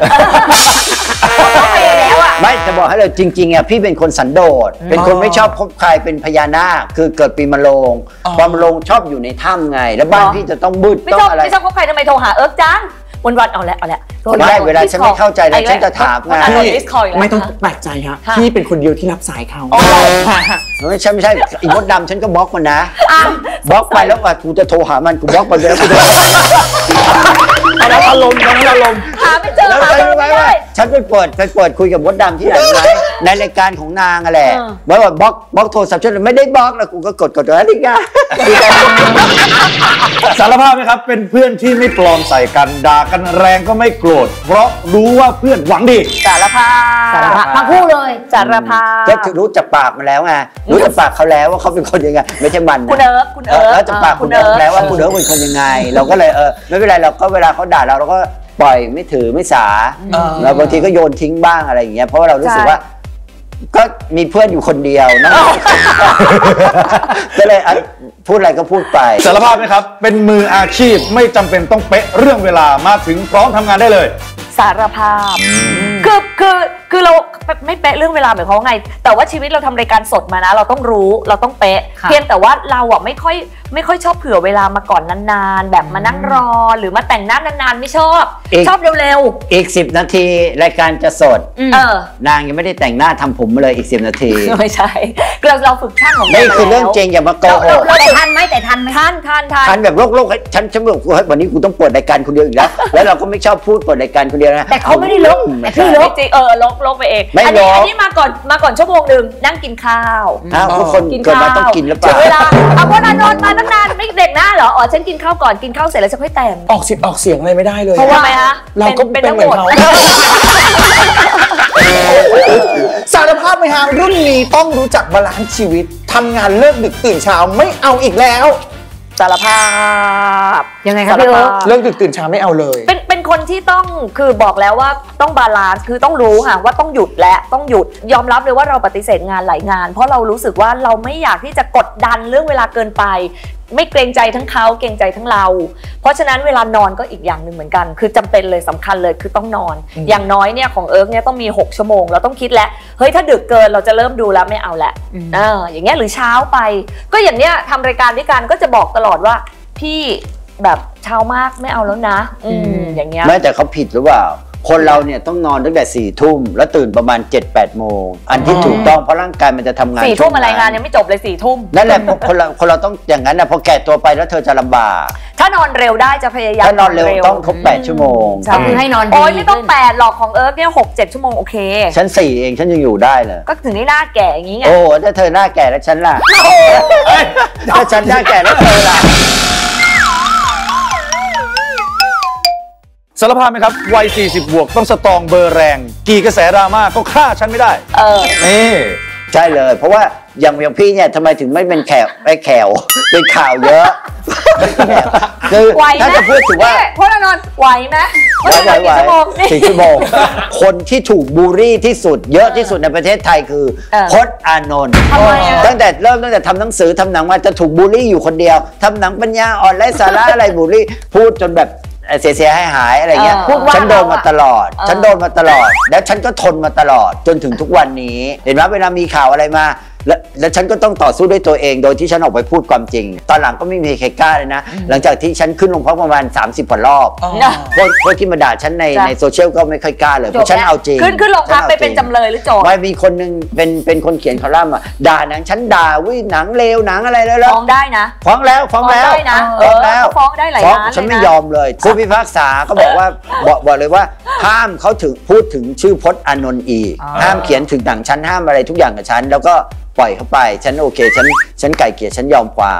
ไม่จะบอกให้เลยจริงๆอ่ะพี่เป็นคนสันโดษเป็นคนไม่ชอบคบใครเป็นพญานาคคือเกิดปีมะโรงพอมะโรงชอบอยู่ในถ้ำไงแล้วบ้านพี่จะต้องมืดต้องอะไรไม่ชอบคบใครทำไมโทรหาเอิร์กจังวันวันเอาละเอาละไม่ได้เวลาฉันไม่เข้าใจแล้วฉันจะถามไงไม่ต้องแปลกใจครับพี่เป็นคนเดียวที่รับสายเขาไม่ใช่ไม่ใช่อีมดดำฉันก็บล็อกมันนะบล็อกไปแล้วว่ากูจะโทรหามันกูบล็อกไปแล้วกูจะแล้วอารมณ์แล้วอารมณ์หาไม่เจอหาไม่ได้ฉันไปเปิดไปเปิดคุยกับมดดำที่ไหนไหมในรายการของนางอะไรบอกว่าบล็อกบล็อกโทรศัพท์ฉันไม่ได้บล็อกแล้วกูก็กดกดอะไรกันสารภาพไหมครับเป็นเพื่อนที่ไม่ปลอมใส่กันด่ากันแรงก็ไม่โกรธเพราะรู้ว่าเพื่อนหวังดีสารภาพสารภาพทั้งคู่เลยสารภาพก็รู้จักปากมาแล้วไงรู้จักปากเขาแล้วว่าเขาเป็นคนยังไงไม่ใช่มันคุณเอิร์กคุณเอิร์กแล้วจักปากคุณเอิร์กแล้วว่าคุณเอิร์กเป็นคนยังไงเราก็เลยเออไม่เป็นไรเราก็เวลาเขาด่าเราเราก็ปล่อยไม่ถือไม่สาแล้วบางทีก็โยนทิ้งบ้างอะไรอย่างเงี้ยเพราะว่าเรารู้สึกว่าก็มีเพื่อนอยู่คนเดียวนะก็เลยพูดอะไรก็พูดไปสารภาพไหมครับเป็นมืออาชีพไม่จำเป็นต้องเป๊ะเรื่องเวลามาถึงพร้อมทำงานได้เลยสารภาพคือคือคือเราไม่เป๊ะเรื่องเวลาหมายความว่าไงแต่ว่าชีวิตเราทำรายการสดมานะเราต้องรู้เราต้องเป๊ะเพียงแต่ว่าเราอ่ะไม่ค่อยไม่ค่อยชอบเผื่อเวลามาก่อนนานๆแบบมานั่งรอหรือมาแต่งหน้านานๆไม่ชอบชอบเร็วๆอีกสิบนาทีรายการจะสดเออนางยังไม่ได้แต่งหน้าทำผมมาเลยอีกสิบนาทีไม่ใช่เราเราฝึกช่างของเรานี่คือเรื่องจริงอย่ามาโกหกเราแต่ทันไหมแต่ทันไหมทันทันทันทันแบบโลกๆฉันฉันบอกวันนี้กูต้องเปิดรายการคนเดียวอีกแล้วแล้วเราก็ไม่ชอบพูดเปิดรายการคนเดียวนะแต่เขาไม่ได้ลบแต่พี่ลบจริงเออลบลบไปเองอันนี้อันนี้มาก่อนมาก่อนชั่วโมงหนึ่งนั่งกินข้าวอ้าวทุกคนเกิดมาต้องกินหรือเปล่าเวลาเอาพอนานอนมาตั้งนานไม่เด็กหน้าเหรออ๋อฉันกินข้าวก่อนกินข้าวเสร็จแล้วจะค่อยแต่งออกเสียงออกเสียงอะไรไม่ได้เลยเพราะว่าไงฮะเราก็เป็นเหมือนเขาสารภาพไหมฮะรุ่นนี้ต้องรู้จักบาลานซ์ชีวิตทำงานเลิกดึกตื่นเช้าไม่เอาอีกแล้วสารภาพยังไงครับพี่เอิร์กเลิกดึกตื่นเช้าไม่เอาเลยเป็นเป็นคนที่ต้องคือบอกแล้วว่าต้องบาลานซ์คือต้องรู้ค่ะว่าต้องหยุดและต้องหยุดยอมรับเลยว่าเราปฏิเสธงานหลายงานเพราะเรารู้สึกว่าเราไม่อยากที่จะกดดันเรื่องเวลาเกินไปไม่เกรงใจทั้งเขาเกรงใจทั้งเราเพราะฉะนั้นเวลานอนก็อีกอย่างหนึ่งเหมือนกันคือจำเป็นเลยสำคัญเลยคือต้องนอนอย่างน้อยเนี่ยของเอิร์กเนี่ยต้องมีหกชั่วโมงเราต้องคิดแล้วเฮ้ยถ้าดึกเกินเราจะเริ่มดูแล้วไม่เอาแหละเอออย่างเงี้ยหรือเช้าไปก็อย่างเนี้ยทำรายการด้วยกันก็จะบอกตลอดว่าพี่แบบเช้ามากไม่เอาแล้วนะอืมอย่างเงี้ยไม่แต่เขาผิดหรือเปล่าคนเราเนี่ยต้องนอนตั้งแต่สี่ทุ่มแล้วตื่นประมาณเจ็ดแปดโมงอันที่ถูกต้องเพราะร่างกายมันจะทำงานสี่ทุ่มอะไรงานยังไม่จบเลยสี่ทุ่มนั่นแหละคนเราคนเราต้องอย่างนั้นนะพอแก่ตัวไปแล้วเธอจะลำบากถ้านอนเร็วได้จะพยายามถ้านอนเร็วต้องครบแปดชั่วโมงก็คือให้นอนดีโอ้ยไม่ต้องแปดหรอกของเอิร์กเนี่ยหกเจ็ดชั่วโมงโอเคฉันสี่เองฉันยังอยู่ได้เลยก็ถึงได้หน้าแก่อย่างงี้ไงโอ้ถ้าเธอหน้าแก่แล้วฉันล่ะถ้าฉันหน้าแก่แล้วเธอล่ะสารภาพไหมครับวัยสี่สิบบวกต้องสตรองเบอร์แรงกี่กระแสดราม่าก็ฆ่าฉันไม่ได้เออนี่ใช่เลยเพราะว่าอย่างอย่างพี่เนี่ยทำไมถึงไม่เป็นแขวไอ้แขวเป็นข่าวเยอะคือไหวไหมถ้าจะพูดถึงว่าพจน์อานนท์ไหวไหมพจน์อานนท์กี่ชั่วโมงนี่สี่ชั่วโมงคนที่ถูกบูลลี่ที่สุดเยอะที่สุดในประเทศไทยคือเออพจน์อานนท์ทำไมอะตั้งแต่เริ่มตั้งแต่ทำหนังสือทำหนังมาจะถูกบูลลี่อยู่คนเดียวทำหนังปัญญาอ่อนไร้สาระอะไรบูลลี่พูดจนแบบเสียๆหายๆอะไรเงี้ยเออพูดว่าฉันโดนมาตลอดเออฉันโดนมาตลอด แล้วฉันก็ทนมาตลอดจนถึงทุกวันนี้ เห็นไหมเวลามีข่าวอะไรมาแล้วแล้วฉันก็ต้องต่อสู้ด้วยตัวเองโดยที่ฉันออกไปพูดความจริง ตอนหลังก็ไม่มีใครกล้าเลยนะ หลังจากที่ฉันขึ้นลงพักประมาณสามสิบกว่ารอบอ๋อพวกพวกที่มาด่าฉันในจ้ะในโซเชียลก็ไม่ค่อยกล้าเลยเพจบราะฉันแล้วเอาจริงขึ้นขึ้นโรงพักฉัไปอาเป็นจำเลยหรือโจทย์ไม่มีคนหนึงเป็นเป็นคนเขียนคอลัมน์อ่ะด่าหนังฉันด่าวิหนังเลวหนังอะไรแล้วแล้วฟ้องได้นะฟ้องแล้วฟ้องแล้วฟ้องได้นะฟ้องแล้วเออฟ้องได้หลายฟ้องล้านเลยนะฉันไม่ยอมเลยผู้พิพากษาก็บอกว่าบอกบอกเลยว่าห้ามเขาถึงพูดถึงชื่อพจน์อานนท์อีกห้ามเขียนถึงหนังฉันห้ามอะไรทุกอย่างกับฉันแล้วก็ปล่อยเข้าไปฉันโอเคฉันฉันไก่เกลียฉันยอมความ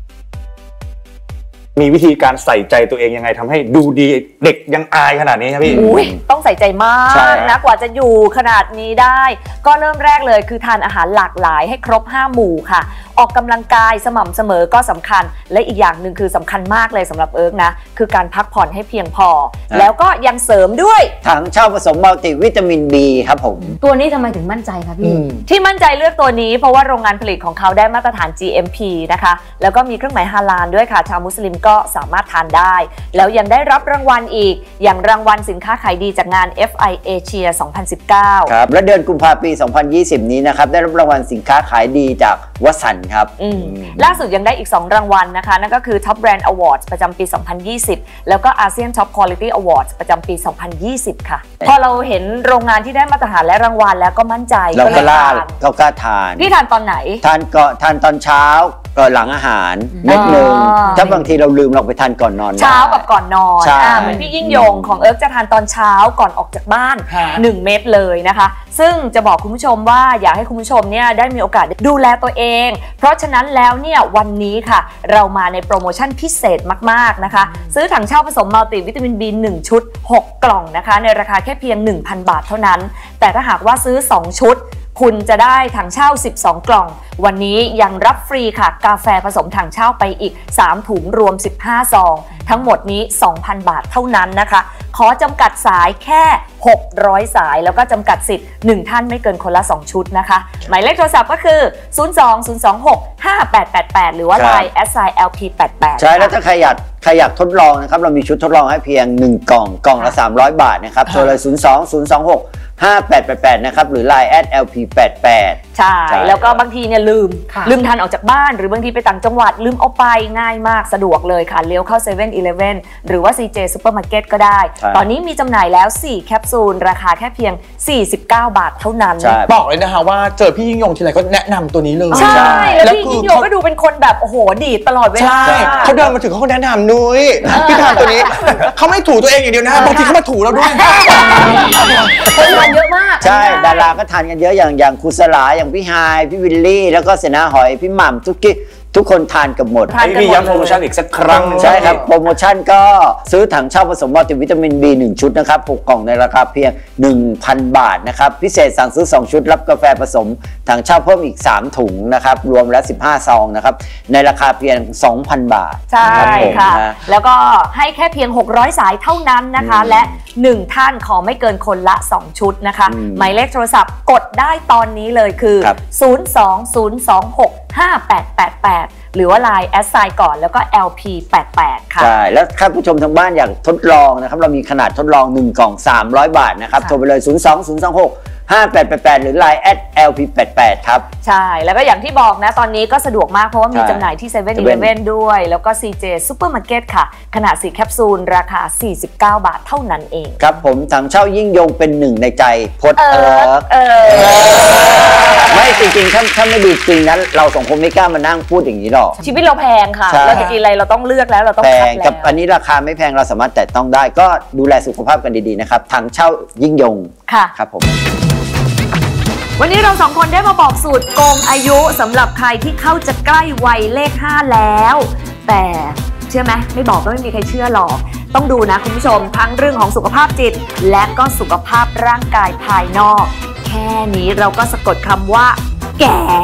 มีวิธีการใส่ใจตัวเองยังไงทำให้ดูดีเด็กยังอายขนาดนี้ครับพี่อุ้ยต้องใส่ใจมาใช่กนะกว่าจะอยู่ขนาดนี้ได้ ก็เริ่มแรกเลยคือทานอาหารหลากหลายให้ครบห้าหมู่ค่ะ ออกกำลังกายสม่ำเสมอก็สำคัญและอีกอย่างหนึ่งคือสำคัญมากเลยสำหรับเอิร์กนะคือการพักผ่อนให้เพียงพอ แล้วก็ยังเสริมด้วยถังเช่าผสมมัลติวิตามิน B ครับผมตัวนี้ทำไมถึงมั่นใจคะพี่ที่มั่นใจเลือกตัวนี้เพราะว่าโรงงานผลิตของเขาได้มาตรฐาน จี เอ็ม พี นะคะแล้วก็มีเครื่องหมายฮาลาลด้วยค่ะชาวมุสลิมก็สามารถทานได้ แล้วยังได้รับรางวัลอีกอย่างรางวัลสินค้าขายดีจากงาน เอฟ ไอ Asia สองพันสิบเก้าครับและเดือนกุมภาพันธ์ปี สองพันยี่สิบ นี้นะครับได้รับรางวัลสินค้าขายดีจากวสันต์ครับอืมล่าสุดยังได้อีกสองรางวัลนะคะนั่นก็คือ Top Brand Awards ประจำปี สองพันยี่สิบ แล้วก็ ASEAN Top Quality Awards ประจำปี สองพันยี่สิบ ค่ะ พอเราเห็นโรงงานที่ได้มาตรฐานและรางวัลแล้วก็มั่นใจเราก็เลก็ยล่าทานเรากล้าทานพี่ทานตอนไหนทานก่อนทานตอนเช้าก่อนหลังอาหารเม็ดหนึ่งอ๋อถ้าบางทีเราลืมเราไปทานก่อนนอนเช้าได้กับก่อนนอนใช่อ่าเหมือนพี่ยิ่งยงของเอิร์กจะทานตอนเช้าก่อนออกจากบ้านฮะหนึ่งเม็ดเลยนะคะ ซึ่งจะบอกคุณผู้ชมว่าอยากให้คุณผู้ชมเนี่ยได้มีโอกาสดูแลตัวเอง เพราะฉะนั้นแล้วเนี่ยวันนี้ค่ะ เรามาในโปรโมชั่นพิเศษมากๆนะคะ ซื้อถังเช่าผสมมัลติวิตามิน B หนึ่ง ชุด หก กล่องนะคะ ในราคาแค่เพียง หนึ่งพัน บาทเท่านั้น แต่ถ้าหากว่าซื้อ สอง ชุด คุณจะได้ถังเช่าสิบสอง กล่อง วันนี้ยังรับฟรีค่ะกาแฟผสมถังเช่าไปอีกสามถุงรวมสิบห้าซองทั้งหมดนี้ สองพัน บาทเท่านั้นนะคะขอจำกัดสายแค่หกร้อยสายแล้วก็จำกัดสิทธิ์หนึ่งท่านไม่เกินคนละสองชุดนะคะหมายเลขโทรศัพท์ก็คือศูนย์ สอง ศูนย์ สอง หก ห้า แปด แปด แปดหรือว่าครับไลน์ แอท ไซน์ แอล พี แปด แปดใช่แล้วถ้าใครอยากใครอยากทดลองนะครับเรามีชุดทดลองให้เพียงหนึ่งกล่องกล่องละสามร้อยบาทนะครับโทรเลยศูนย์ สอง ศูนย์ สอง หก ห้า แปด แปด แปดนะครับหรือ ไลน์ แอท แอล พี แปด แปดใช่ใช่แล้วก็บางทีเนี่ยลืมค่ะลืมทานออกจากบ้านหรือบางทีไปต่างจังหวัดลืมเอาไปง่ายมากสะดวกเลยค่ะเลี้ยวเข้าเซเว่นอีเลฟเว่นหรือว่า ซี เจ Supermarket ก็ได้ใช่ตอนนี้มีจำหน่ายแล้วสี่แคปซูลราคาแค่เพียงสี่สิบเก้าบาทเท่านั้นใช่บอกเลยนะคะว่าเจอพี่ยิ่งยงทีไรก็แนะนำตัวนี้เลยใช่ แล้วแล้วพี่คือยิ่งยงก็ดูเป็นคนแบบโอ้โหดีดตลอดเวลาใช่เขาเดินมาถึงเขาก็แนะนำนุ้ยพี่ทานตัวนี้เขาไม่ถูตัวเองอย่างเดียวนะบางทีเขามาถูเราด้วยคนทานเยอะมากใช่ดาราก็ทานกันเยอะอย่างอย่างครูสลาอย่างพี่ฮายพี่วิลลี่แล้วก็เสนาหอยพี่หม่ำทุกกี้ทุกคนทานกับหมดทานให้พี่ย้ำโปรโมชั่นอีกสักครั้งหนึ่งใช่ครับ โปรโมชั่นก็ซื้อถังเช่าผสมมัลติวิตามิน B หนึ่ง ชุดนะครับหกกล่องในราคาเพียง หนึ่งพัน บาทนะครับ พิเศษสั่งซื้อ สอง ชุดรับกาแฟผสมถังเช่าเพิ่มอีก สาม ถุงนะครับ รวมแล้วสิบห้า ซองนะครับ ในราคาเพียง สองพัน บาทใช่รับผมค่ะนะแล้วก็ให้แค่เพียงหกร้อยสายเท่านั้นนะคะอืมและหนึ่งท่านขอไม่เกินคนละสองชุดนะคะอืมหมายเลขโทรศัพท์กดได้ตอนนี้เลยคือครับศูนย์ สอง ศูนย์ สอง หก ห้า แปด แปด แปด หรือว่า ไลน์ แอท ไซน์ ก่อนแล้วก็ แอล พี แปด แปด ค่ะใช่ แล้วท่านผู้ชมทางบ้านอยากทดลองนะครับ เรามีขนาดทดลอง หนึ่ง กล่อง สามร้อย บาทนะครับค่ะโทรไปเลย ศูนย์ สอง ศูนย์ สอง หก ห้า แปด แปด แปด หรือ ไลน์ แอท แอล พี แปด แปด ครับใช่ แล้วก็อย่างที่บอกนะ ตอนนี้ก็สะดวกมากเพราะว่ามีใช่จำหน่ายที่เซเว่นเซอีเว่เลนฟเว่นด้วย แล้วก็ ซี เจ Supermarket ค่ะ ขนาดสี่แคปซูลราคาสี่สิบเก้าบาทเท่านั้นเองครับผมถังเช่ายิ่งยงเป็นหนึ่งในใจพจน์เอเอิอร์กเออไม่จริงๆถ้าถ้าไม่ดีจริงนั้นเราสองคนไม่กล้ามานั่งพูดอย่างนี้หรอกชีวิตเราแพงค่ะใช่เราจะกินอะไรเราต้องเลือกแล้วเราต้องแพคัดงแล้กับวอันนี้ราคาไม่แพงเราสามารถแตะต้องได้ก็ดูแลสุขภาพกันดีๆนะครับถังเช่ายิ่งยงค่ะครับผมวันนี้เราสองคนได้มาบอกสูตรโกงอายุสำหรับใครที่เข้าจะใกล้วัยเลขห้าแล้ว แต่เชื่อไหมไม่บอกก็ไม่มีใครเชื่อหรอกต้องดูนะคุณผู้ชมทั้งเรื่องของสุขภาพจิต และก็สุขภาพร่างกายภายนอก แค่นี้เราก็สะกดคำว่า แก่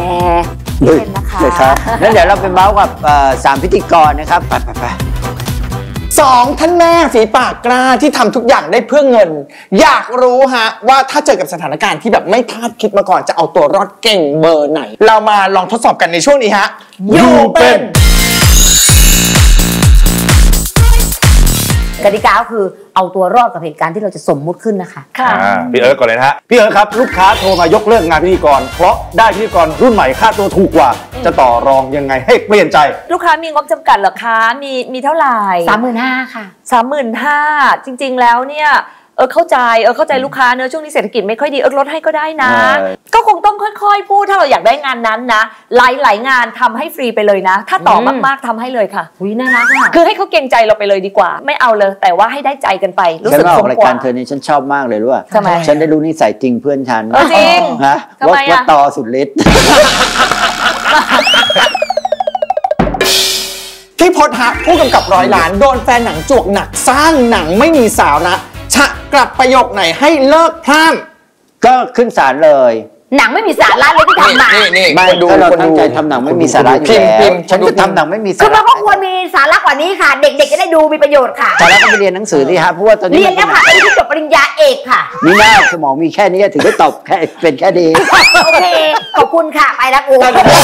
ลุยเป็นนะคะเลยครับงั้นเดี๋ยวเราไปเมาส์กับเอ่อสามพิธีกรนะครับไปไปไปสองท่านแม่ฝีปากกล้าที่ทำทุกอย่างได้เพื่อเงิน อยากรู้ฮะว่าถ้าเจอกับสถานการณ์ที่แบบไม่คาดคิดมาก่อนจะเอาตัวรอดเก่งเบอร์ไหน เรามาลองทดสอบกันในช่วงนี้ฮะอยู่เป็นกติกาก็คือเอาตัวรอดกับเหตุการณ์ที่เราจะสมมุติขึ้นนะคะค่ะอ่าพี่เอิร์ธก่อนเลยนะฮะพี่เอิร์ธครับลูกค้าโทรมายกเลิกงานพิธีกรเพราะได้พิธีกรรุ่นใหม่ค่าตัวถูกกว่า จะต่อรองยังไงให้เปลี่ยนใจลูกค้ามีงบจำกัดเหรอคะ มีมีเท่าไหร่สามหมื่นห้าค่ะสามหมื่นห้าจริง ๆ แล้วเนี่ยเออเข้าใจเออเข้าใจลูกค้าเนอะช่วงนี้เศรษฐกิจไม่ค่อยดีเออลดให้ก็ได้นะเออก็คงต้องค่อยๆพูดถ้าเราอยากได้งานนั้นนะหลายๆงานทำให้ฟรีไปเลยนะ ถ้าต่อมากๆทำให้เลยค่ะอุ้ยน่ารักอ่ะคือให้เขาเกรงใจเราไปเลยดีกว่า ไม่เอาเลยแต่ว่าให้ได้ใจกันไปรู้ฉันสึกมาอสอกมรายกกาว่ารเธอนี่ฉันชอบมากเลยรู้ป่ะทำไมฉันได้รู้นิสัยจริงเพื่อนฉันเออจริงฮะทำไมว่าอะว่าต่อสุดฤทธิ์พี่พศฮะผู้กำกับร้อยล้านโดนแฟนหนังจวกหนักสร้างหนังไม่มีสาระฉะกลับประโยคไหนให้เลิกพร่ำก็ขึ้นศาลเลยหนังไม่มีสาระเลยที่ทำมาไม่ถ้าเราตั้งใจทำหนังไม่มีสาระอยู่แล้วพิมพ์ฉันจะทำหนังไม่มีคืสาอมันระก็ควรมีสาระกว่านี้ค่ะ เด็กๆจะได้ดูมีประโยชน์ค่ะสาระก็ไปเรียนหนังสือดิฮะเพราะว่าตอนนี้เรียนแล้วค่ะตอนนี้ที่จบปริญญาเอกค่ะนี่หน้าสมองมีแค่นี้ถึงได้ตอบแค่เป็นแค่ดีโอเค ขอบคุณค่ะ ไปแล้วกู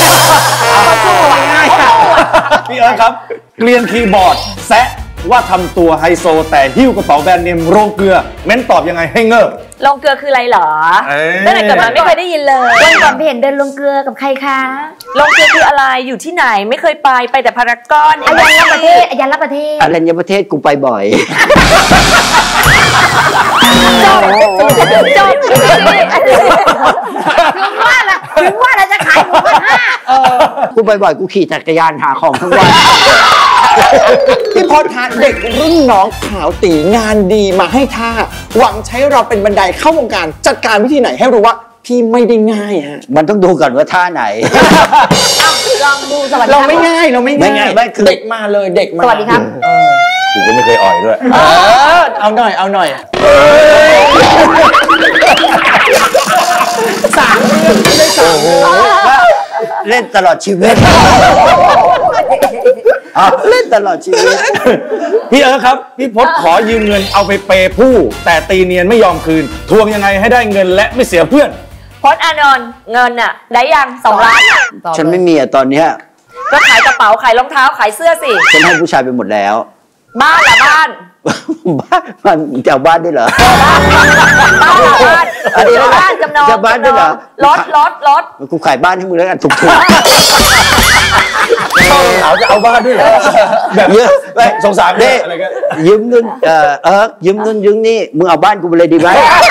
พี่เอิร์ธครับเกลียนคีย์บอร์ดแซะว่าทำตัวไฮโซแต่หิ้วกระเป๋าแบรนด์เนมโรงเกลือเม้นตอบยังไงให้เงิบลงเกลือคืออะไรเหรอเอ้ยตั้งแต่เกิดมาไม่เคยได้ยินเลยวันก่อนพี่เห็นเดินลงเกลือกับใครคะลงเกลือคืออะไรอยู่ที่ไหนไม่เคยไปไปแต่พารากอนอายันรับประเทศอายันรับประเทศอรัญญประเทศกูไปบ่อยจบจบถึงว่าละถึงว่าเราจะขายหมูพันห้ากูไปบ่อยกูขี่จักรยานหาของทั้งวันพี่พศฮะเด็กรุ่นน้องขาวตีงานดีมาให้ท่า หวังใช้เราเป็นบันไดเข้าวงการจัดการวิธีไหนให้รู้ว่าพี่ไม่ได้ง่ายฮะมันต้องดูก่อนว่าท่าไหนลองดูสวัสดีเราครับไม่ง่ายเราไม่ไม่ง่ายง่ายไม่คือเด็กมาเลยเด็กมาสวัสดีครับกูก็ไม่เคยอ่อยด้วยเออเอาหน่อยเอาหน่อยสามเรื่องไม่ได้สามเรื่องเล่นตลอดชีวิตอ่ะเล่นตลอดชีวิตพี่เอิร์ธครับพี่พศขอยืมเงินเอาไปเปย์ผู้ แต่ตีเนียนไม่ยอมคืน ทวงยังไงให้ได้เงินและไม่เสียเพื่อนพจน์อานนท์เงินอะได้ยังสองล้านอะฉันไม่มีอะตอนเนี้ยก็ขายกระเป๋าขายรองเท้าขายเสื้อสิฉันให้ผู้ชายไปหมดแล้วบ้านละบ้านบ้านมันจะเอาบ้านได้วยเหรอบ้านละบ้านอันนี้แล้วนะบ้านจำนองจะบ้านด้วยเหรอรถรถรถกูขายบ้านให้มึงแล้วกันถูกเอาจะเอาบ้านด้วยเหรอๆแบบเยอะไปสงสารเด้อะไรกันยืมเงินเอ่อเออยืมเงินยืมนี่มึงเอาบ้านกูไปเลยดีไหม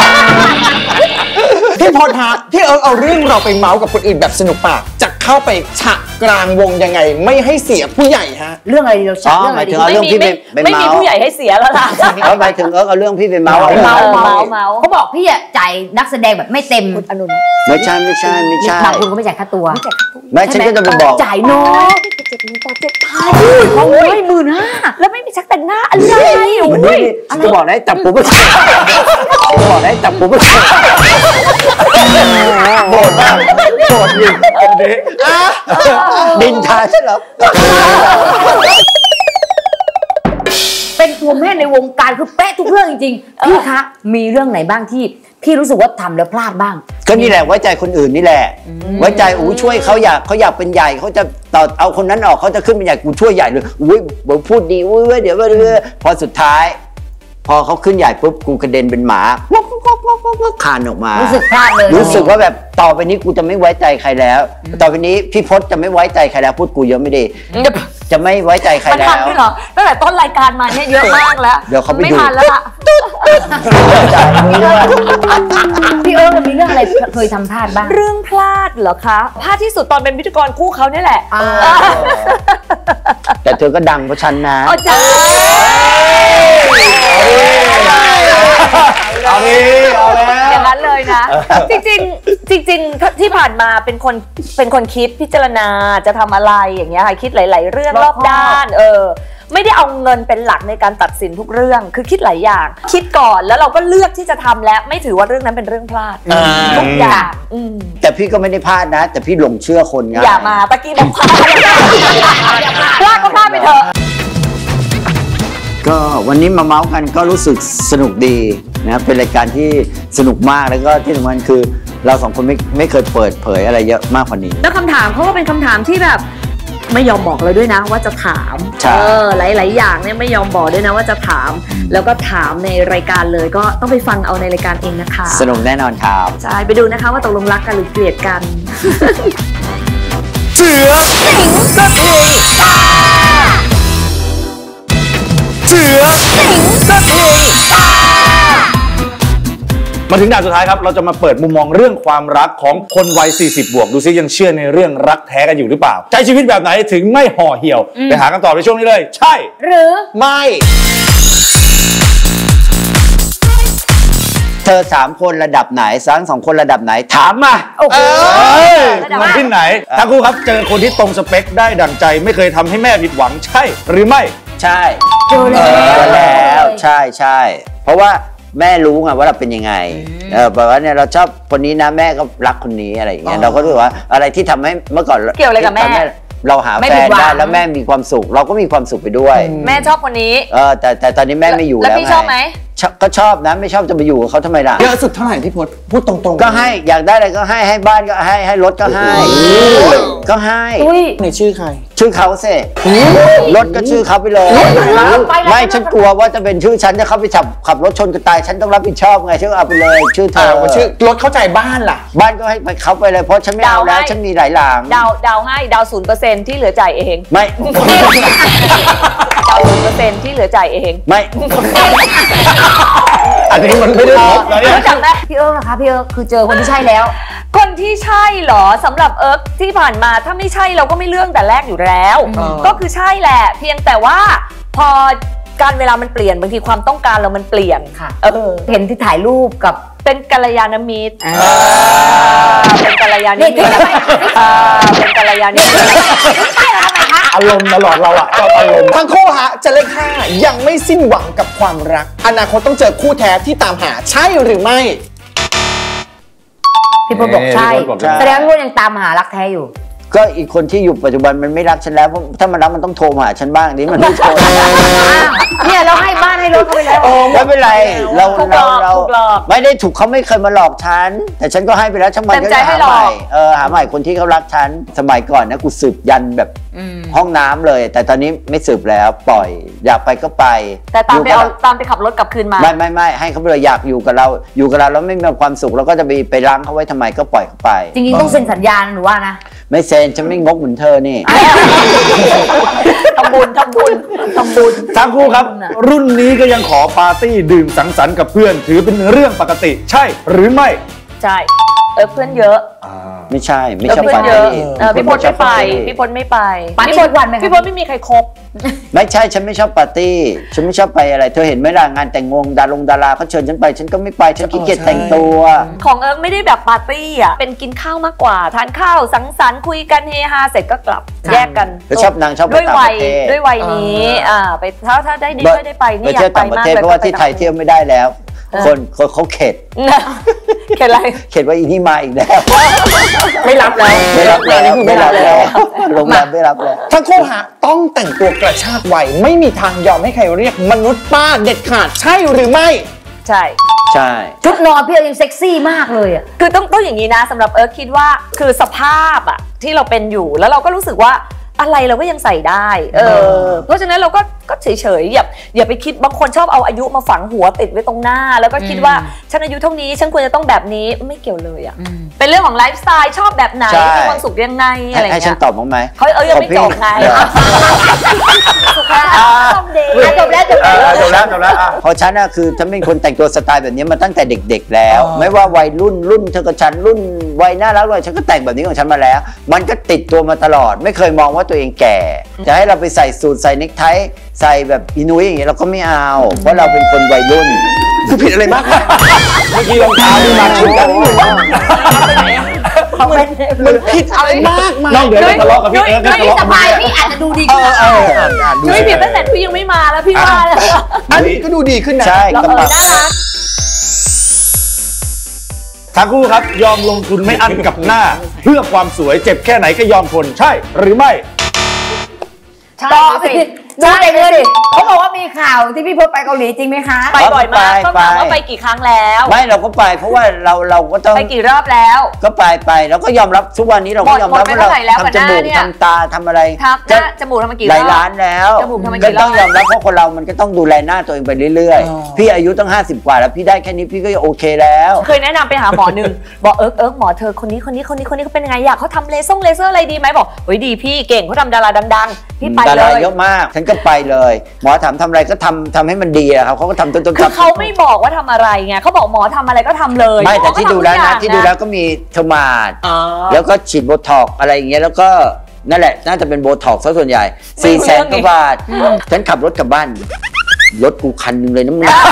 พี่พศฮะพี่เอิร์กเอาเรื่องเราไปเมาส์กับคนอื่นแบบสนุกปากจะเข้าไปฉะกลางวงยังไงไม่ให้เสียผู้ใหญ่ฮะเรื่องอะไรดีเราอ๋ชักอเรื่องหอะไรมายดีถึงเอาเรื่องพี่ไปไม่ไปไม่มีเมาผู้ใหญ่ให้เสียแล้วล่ะเอาหมายถึงเออเอาเรื่องพี่ไปเมาเมาเอาเมาเมาเขาบอกพี่อะจ่ายนักแสดงแบบไม่เต็มอนุนไม่ใช่ไม่ใช่ไม่ใช่บางคนก็ไม่จ่ายค่าตัวไม่ฉันก็จะไปบอกจ่ายน้อยเจ็ดหมื่นต่อเจ็ดพันโอ้ยหมื่นห้าแล้วไม่มีชักแต่งหน้าอะไรมันนี่ฉันก็บอกได้จับผมไม่ใช่ก็บอกได้จับผมไม่ใช่โหดมากโหดจริงดินทาฉันเหรอเป็นตัวแม่ในวงการคือเป๊ะทุกเรื่องจริงๆพี่คะมีเรื่องไหนบ้างที่พี่รู้สึกว่าทำแล้วพลาดบ้างก็นี่แหละไว้ใจคนอื่นนี่แหละ ไว้ใจอู้ช่วยเขาอยากเขาอยากเป็นใหญ่เขาจะต่อเอาคนนั้นออกเขาจะขึ้นเป็นใหญ่กูช่วยใหญ่เลยอุ้ยบอกพูดดีอุ้ยเดี๋ยวเดี๋ยวพอสุดท้าย พอเขาขึ้นใหญ่ปุ๊บกูกระเด็นเป็นหมาคานออกมารู้สึกพลาดเลยรู้สึกว่าแบบต่อไปนี้กูจะไม่ไว้ใจใครแล้ว ต่อไปนี้พี่พศจะไม่ไว้ใจใครแล้วพูดกูเยอะไม่ดี จะไม่ไว้ใจใครมันแล้วทันด้วยเหรอตั้งแต่ต้นรายการมาเนี่ยเยอะมากแล้วเดี๋ยวเขาไปดูไม่ทันแล้วล่ะพี่เอิร์กมีเรื่องอะไรเคยทำพลาดบ้างเรื่องพลาดเหรอคะพลาดที่สุดตอนเป็นพิธีกรคู่เขาเนี่ยแหละอ่าแต่เธอก็ดังเพราะฉันนะเอาจ้าเอาดิเอาแล้วอย่างนั้นเลยนะ จริงๆจริงๆที่ผ่านมาเป็นคนเป็นคนคิดพิจารณาจะทำอะไรอย่างเงี้ยค่ะคิดหลาย ๆ เรื่องรอบด้านเออไม่ได้เอาเงินเป็นหลักในการตัดสินทุกเรื่องคือคิดหลายอย่าง คิดก่อนแล้วเราก็เลือกที่จะทำและไม่ถือว่าเรื่องนั้นเป็นเรื่องพลาดทุกอย่างแต่พี่ก็ไม่ได้พลาดนะแต่พี่หลงเชื่อคนง่ายอย่ามาตะกี้บอกพลาดพลาดก็พลาดไปเถอะก็วันนี้มาเมาส์กันก็รู้สึกสนุกดีนะเป็นรายการที่สนุกมากแล้วก็ที่สำคัญคือเราสองคนไม่ไม่เคยเปิดเผยอะไรเยอะมากกว่านี้แล้วคำถามเขาก็เป็นคำถามที่แบบไม่ยอมบอกเราด้วยนะว่าจะถามเออหลายๆอย่างเนี่ยไม่ยอมบอกด้วยนะว่าจะถามแล้วก็ถามในรายการเลยก็ต้องไปฟังเอาในรายการเองนะคะสนุกแน่นอนครับใช่ไปดูนะคะว่าตกลงรักกันหรือเกลียดกันเสือสิงกระทิงซ่าเสือสิงกระทิงซ่ามาถึงด่านสุดท้ายครับเราจะมาเปิดมุมมองเรื่องความรักของคนวัยสี่สิบบวกดูซิยังเชื่อในเรื่องรักแท้กันอยู่หรือเปล่าใช้ชีวิตแบบไหนถึงไม่ห่อเหี่ยวไปหาคำตอบในช่วงนี้เลยใช่หรือไม่เธอสามคนระดับไหนซังสองคนระดับไหนถามมาโอ้โหมันที่ไหนทั้งคู่ครับเจอคนที่ตรงสเปคได้ดั่งใจไม่เคยทำให้แม่ผิดหวังใช่หรือไม่ใช่เจอแล้วใช่ใช่เพราะว่าแม่รู้ไงว่าเราเป็นยังไงเออแบบว่าเนี่ยเราชอบคนนี้นะแม่ก็รักคนนี้อะไรอย่างเงี้ยเราก็รู้ว่าอะไรที่ทำให้เมื่อก่อนเกี่ยวอะไรกับแม่เราหาแฟนได้แล้วแม่มีความสุขเราก็มีความสุขไปด้วยแม่ชอบคนนี้เออแต่แต่ตอนนี้แม่ไม่อยู่แล้วแล้วพี่ชอบไหมก็ชอบนะไม่ชอบจะไปอยู่กับเขาทำไมล่ะเยอะสุดเท่าไหร่พี่พศพูดตรงๆก็ให้อยากได้อะไรก็ให้ให้บ้านก็ให้ให้รถก็ให้ก็ให้ในชื่อใครชื่อเขาสิรถก็ชื่อเขาไปเลยไม่ฉันกลัวว่าจะเป็นชื่อฉันจะเข้าไปขับขับรถชนกันตายฉันต้องรับผิดชอบไงชื่อเอาไปเลยชื่อเธอชื่อรถเข้าใจบ้านล่ะบ้านก็ให้ไปเขาไปเลยเพราะฉันไม่เอาแล้วฉันมีหลายหลังดาวดาวให้ดาวศูนย์เปอร์เซ็นต์ที่เหลือจ่ายเองไม่ดาวศูนย์เปอร์เซ็นต์ที่เหลือจ่ายเองไม่อันนี้มันไม่ได้ลบนะเนี่ยรู้จักไหมพี่เอิร์กนะคะพี่เอิร์กคือเจอคนที่ใช่แล้วคนที่ใช่เหรอสำหรับเอิร์กที่ผ่านมาถ้าไม่ใช่เราก็ไม่เลือกแต่แรกอยู่แล้วก็คือใช่แหละเพียงแต่ว่าพอการเวลามันเปลี่ยนบางทีความต้องการเรามันเปลี่ยนค่ะเออเห็นที่ถ่ายรูปกับเป็นกัลยาณมิตรเป็นกัลยาณมิตรเป็นกัลยาณมิตรอารมณ์ตลอดเราอะก็อารมณ์ทั้งคู่ฮะจะเลขห้ายังไม่สิ้นหวังกับความรักอนาคตต้องเจอคู่แท้ที่ตามหาใช่หรือไม่พี่พศบอกใช่แสดงว่ายังตามหารักแท้อยู่ก็อีกคนที่อยู่ปัจจุบันมันไม่รักฉันแล้วถ้ามันรักมันต้องโทรมาหาฉันบ้างนี้มันไม่โทรเนี่ยเราให้บ้านให้รถเขาไปแล้วไม่เป็นไรเราเราเราไม่ได้ถูกเขาไม่เคยมาหลอกฉันแต่ฉันก็ให้ไปแล้วฉันมันก็จะหาใหม่เออหาใหม่คนที่เขารักฉันสมัยก่อนนะกูสืบยันแบบห้องน้ำเลยแต่ตอนนี้ไม่สืบแล้วปล่อยอยากไปก็ไปแต่ตามไปเอาตามไปขับรถกลับคืนมาไม่ไม่ไม่ให้เขาไปเลยอยากอยู่กับเราอยู่กับเราแล้วไม่มีความสุขเราก็จะไปไปล้างเขาไว้ทำไมก็ปล่อยเขาไปจริงๆต้องเซ็นสัญญาหนูว่านะไม่เซ็นฉันไม่งกเหมือนเธอนี่ทำบุญทำบุญทำบุญทั้งคู่ครับรุ่นนี้ก็ยังขอปาร์ตี้ดื่มสังสรรค์กับเพื่อนถือเป็นเรื่องปกติใช่หรือไม่ใช่เออเพื่อนเยอะไม่ใช่ไม่ใช่ปาร์ตี้พี่พศไม่ไปพี่พศไม่ไปพี่พศวันไหมพี่พศไม่มีใครคบไม่ใช่ฉันไม่ชอบปาร์ตี้ฉันไม่ชอบไปอะไรเธอเห็นไหมล่ะงานแต่งงงดารงดาราเขาเชิญฉันไปฉันก็ไม่ไปฉันขี้เกียจแต่งตัวของเอิร์กไม่ได้แบบปาร์ตี้อ่ะเป็นกินข้าวมากกว่าทานข้าวสังสรรค์คุยกันเฮฮาเสร็จก็กลับแยกกันเธอชอบนางชอบไปต่างประเทศด้วยวัยนี้อ่าไปถ้าถ้าได้ดีก็ได้ไปนี่อยากไปมากเลยเพราะว่าที่ไทยเที่ยวไม่ได้แล้วคนคนเขาเข็ดเข็ดอะไรเข็ดว่าอีนี่มาอีกแล้วไม่รับแล้วไม่รับแล้วไม่รับแล้วโรงแรมไม่รับแล้วทั้งคู่ฮะต้องแต่งตัวกระชากวัยไม่มีทางยอมให้ใครเรียกมนุษย์ป้าเด็ดขาดใช่หรือไม่ใช่ใช่ชุดนอนพี่เอิร์กยังเซ็กซี่มากเลยอ่ะคือต้องต้องอย่างนี้นะสำหรับเอิร์กคิดว่าคือสภาพอ่ะที่เราเป็นอยู่แล้วเราก็รู้สึกว่าอะไรเราก็ยังใส่ได้เออเพราะฉะนั้นเราก็ก็เฉยๆอย่าอย่าไปคิดบางคนชอบเอาอายุมาฝังหัวติดไว้ตรงหน้าแล้วก็คิดว่าฉันอายุเท่านี้ฉันควรจะต้องแบบนี้ไม่เกี่ยวเลยอ่ะเป็นเรื่องของไลฟ์สไตล์ชอบแบบไหนมีความสุขยังไงอะไรเงี้ยให้ฉันตอบบ้างไหมเขาเออยังไม่จบไงสุขภาพจบแล้วจบแล้วจบแล้วจบแล้วเพราะฉันน่ะคือฉันเป็นคนแต่งตัวสไตล์แบบนี้มาตั้งแต่เด็กๆแล้วไม่ว่าวัยรุ่นรุ่นเธอกับฉันรุ่นวัยน่ารักเลยฉันก็แต่งแบบนี้ของฉันมาแล้วมันก็ติดตัวมาตลอดไม่เคยมองว่าตัวเองแก่จะให้เราไปใส่สูทใส่เนคไทใส่แบบอีนุ้ยอย่างเงี้ยเราก็ไม่เอาเพราะเราเป็นคนวัยรุ่นคือผิดอะไรมากเมื่อกี้รองเท้าที่มาชุดกันมันมันผิดอะไรมากมายนอกเหนือจากทะเลาะกับพี่เอิร์ธก็ทะเลาะสกับบายแม่พี่อาจจะดูดีเอขึ้นอเอออ่านอ่านดูนุ้ยผิดตั้งแต่พี่ยังไม่มาแล้วพี่มาแล้วอันนี้ก็ดูดีขึ้นนะใช่เรากระเออเป๋าน่ารักทั้งคู่ครับยอมลงทุนไม่อั้นกับหน้า เพื่อความสวยเจ็บแค่ไหนก็ยอมทนใช่หรือไม่ต่อสิดูแต่เงินเขาบอกว่ามีข่าวที่พี่พจน์ไปเกาหลีจริงไหมคะไปบ่อยมากไปต้องถามว่าไปไปกี่ครั้งแล้วไม่เราก็ไปเพราะว่าเราเราก็ต้องไปกี่รอบแล้วก็ไปไปแล้วก็ยอมรับทุกวันนี้เราก็ยอมรับหมดไปว่าเราเท่าไหร่แล้วทำจมูกกับหน้าเนี่ยทำตาทำอะไรครับหน้าจมูกทำมากี่รอบหลายล้านแล้วจมูกทำมากี่ก็รอบต้องยอมรับเพราะคนเรามันก็ต้องดูแลหน้าตัวเองไปเรื่อยๆ พี่อายุตั้งห้าสิบกว่าแล้วพี่ได้แค่นี้พี่ก็โอเคแล้วเคยแนะนำไปหาหมอหนึ่ง บอกเอิร์กเอิร์กหมอเธอคนนี้คนนี้คนนี้คนนี้เขาเป็นยังไงอยากเขาทำเลเซอร์เลเซอร์อะไรดีไหมบอกเฮ้ยดีพี่เก่งเขาทำดาราดังๆพี่ไปดาเลราย เยอะมากฉันก็ไปเลย หมอถามทำอะไรก็ทำทำให้มันดีอะครับเขาก็ทำต้นๆคือเขาไม่บอกว่าทำอะไรไงเขาบอกหมอทำอะไรก็ทำเลยไม่แต่ที่ดูแล้วหมอนะก็ทำทุกอย่างที่ดูแล้วก็มีเทอร์มาดแล้วก็ฉีดโบท็อกซ์อะไรอย่างเงี้ยแล้วก็นั่นแหละน่าจะเป็นโบท็อกซ์ซะส่วนใหญ่สี่แสนกว่าบาทฉันขับรถกลับบ้านรถกูคันหนึงเลยน้ำหนัก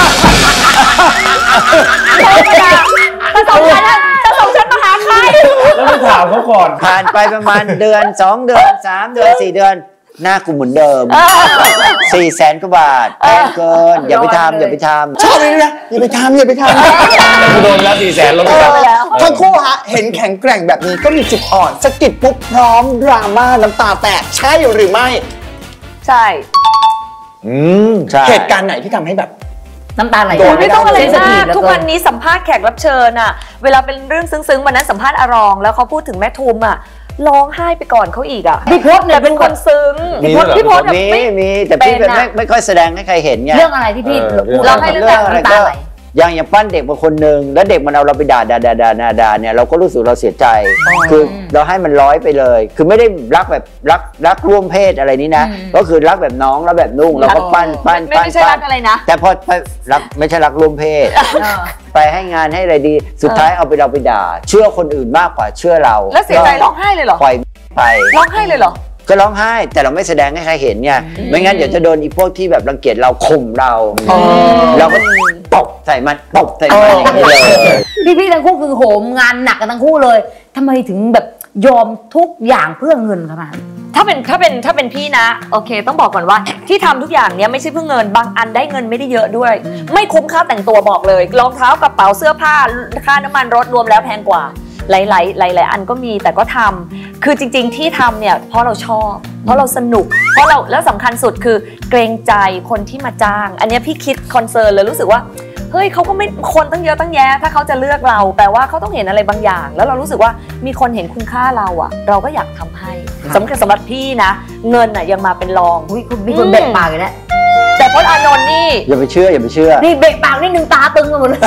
จะส่งฉันจะส่งฉันมาหาใครแล้วไม่ถามเขาก่อนผ่านไปประมาณเดือนสองเดือนสามเดือนสี่เดือนหน้ากูเหมือนเดิมสี่แสนกว่าบาทแพงเกินอย่าไปทำอย่าไปทำชอบเลยนะอย่าไปทำอย่าไปทำโดนแล้วสี่แสนลงไปแล้วทั้งคู่ฮะเห็นแข็งแกร่งแบบนี้ก็มีจุดอ่อนสะกิดปุ๊บพร้อมดราม่าน้ำตาแตกใช่หรือไม่ใช่อืมใช่เหตุการณ์ไหนที่ทำให้แบบน้ำตาไหลโดนไม่ต้องอะไรเซนซิทีมากฟเหลือทุกเกิวันนี้สัมภาษณ์แขกรับเชิญอะเวลาเป็นเรื่องซึ้งๆวันนั้นสัมภาษณ์อารองแล้วเขาพูดถึงแม่ทุมอะร้องไห้ไปก่อนเขาอีกอะพี่พจน์เนี่แต่ยเป็นคนซึ้งมีด้วยเหรอพี่พจน์อะมีไม่มีแต่พี่เป็นอะไม่ไม่ค่อยแสดงให้ใครเห็นไงเรื่องอะไรที่พี่เออพูดเราให้เรื่องอะไรน้ำตาก็ไหลอย่างอย่างปั้นเด็กมาคนหนึ่งแล้วเด็กมันเอาเราไปด่าด่าด่าด่าด่าด่าเนี่ยเราก็รู้สึกเราเสียใจ คือเราให้มันร้อยไปเลย คือไม่ได้รักแบบรักรักร่วมเพศอะไรนี้นะ ก็คือรักแบบน้องแล้วแบบนุ่งเราก็ปั้นปั้นไม่ปั้นไม่ใช่รักอะไรนะแต่พอไปรักไม่ใช่รักร่วมเพศ ไปให้งานให้อะไรดีสุดท้ายเอาไปเราไปด่า เชื่อคนอื่นมากกว่าเชื่อเราแล้วเสียใจร้องไห้เลยเหรอปล่อยไปร้องไห้เลยเหรอก็ร้องไห้แต่เราไม่แสดงให้ใครเห็นไงไม่งั้นเดี๋ยวจะโดนอีพวกที่แบบรังเกียจเราข่มเราเราก็ตบใส่มันตบใส่มันอย่างนี้เลยพี่พี่ๆทั้งคู่คือโหมงานหนักกันทั้งคู่เลยทำไมถึงแบบยอมทุกอย่างเพื่อเงินครับถ้าเป็นถ้าเป็นถ้าเป็นพี่นะโอเค ต้องบอกก่อนว่าที่ทำทุกอย่างเนี้ยไม่ใช่เพื่อเงินบางอันได้เงินไม่ได้เยอะด้วย ไม่คุ้มค่าแต่งตัวบอกเลยรองเท้ากระเป๋าเสื้อผ้าค่าน้ำมันรถรวมแล้วแพงกว่าหลายๆหลายๆอันก็มีแต่ก็ทำคือจริงๆที่ทำเนี่ยเพราะเราชอบเพราะเราสนุกเพราะเราแล้วสำคัญสุดคือเกรงใจคนที่มาจ้าง อันเนี้ยพี่คิดคอนเซิร์นเลยรู้สึกว่าเฮ้ยเขาก็ไม่คนตั้งเยอะตั้งแยะถ้าเขาจะเลือกเราแปลว่าเขาต้องเห็นอะไรบางอย่าง แล้วเรารู้สึกว่ามีคนเห็นคุณค่าเราอะเราก็อยากทำให้สำคัญสำหรับพี่นะเงินอะยังมาเป็นรองอุ้ยคุณมีคนเบรกปากอยู่แล้วแต่พจน์อานนท์นี่อย่าไปเชื่ออย่าไปเชื่อนี่เบรกปากนี่หนึ่งตาตึงไปหมดเลย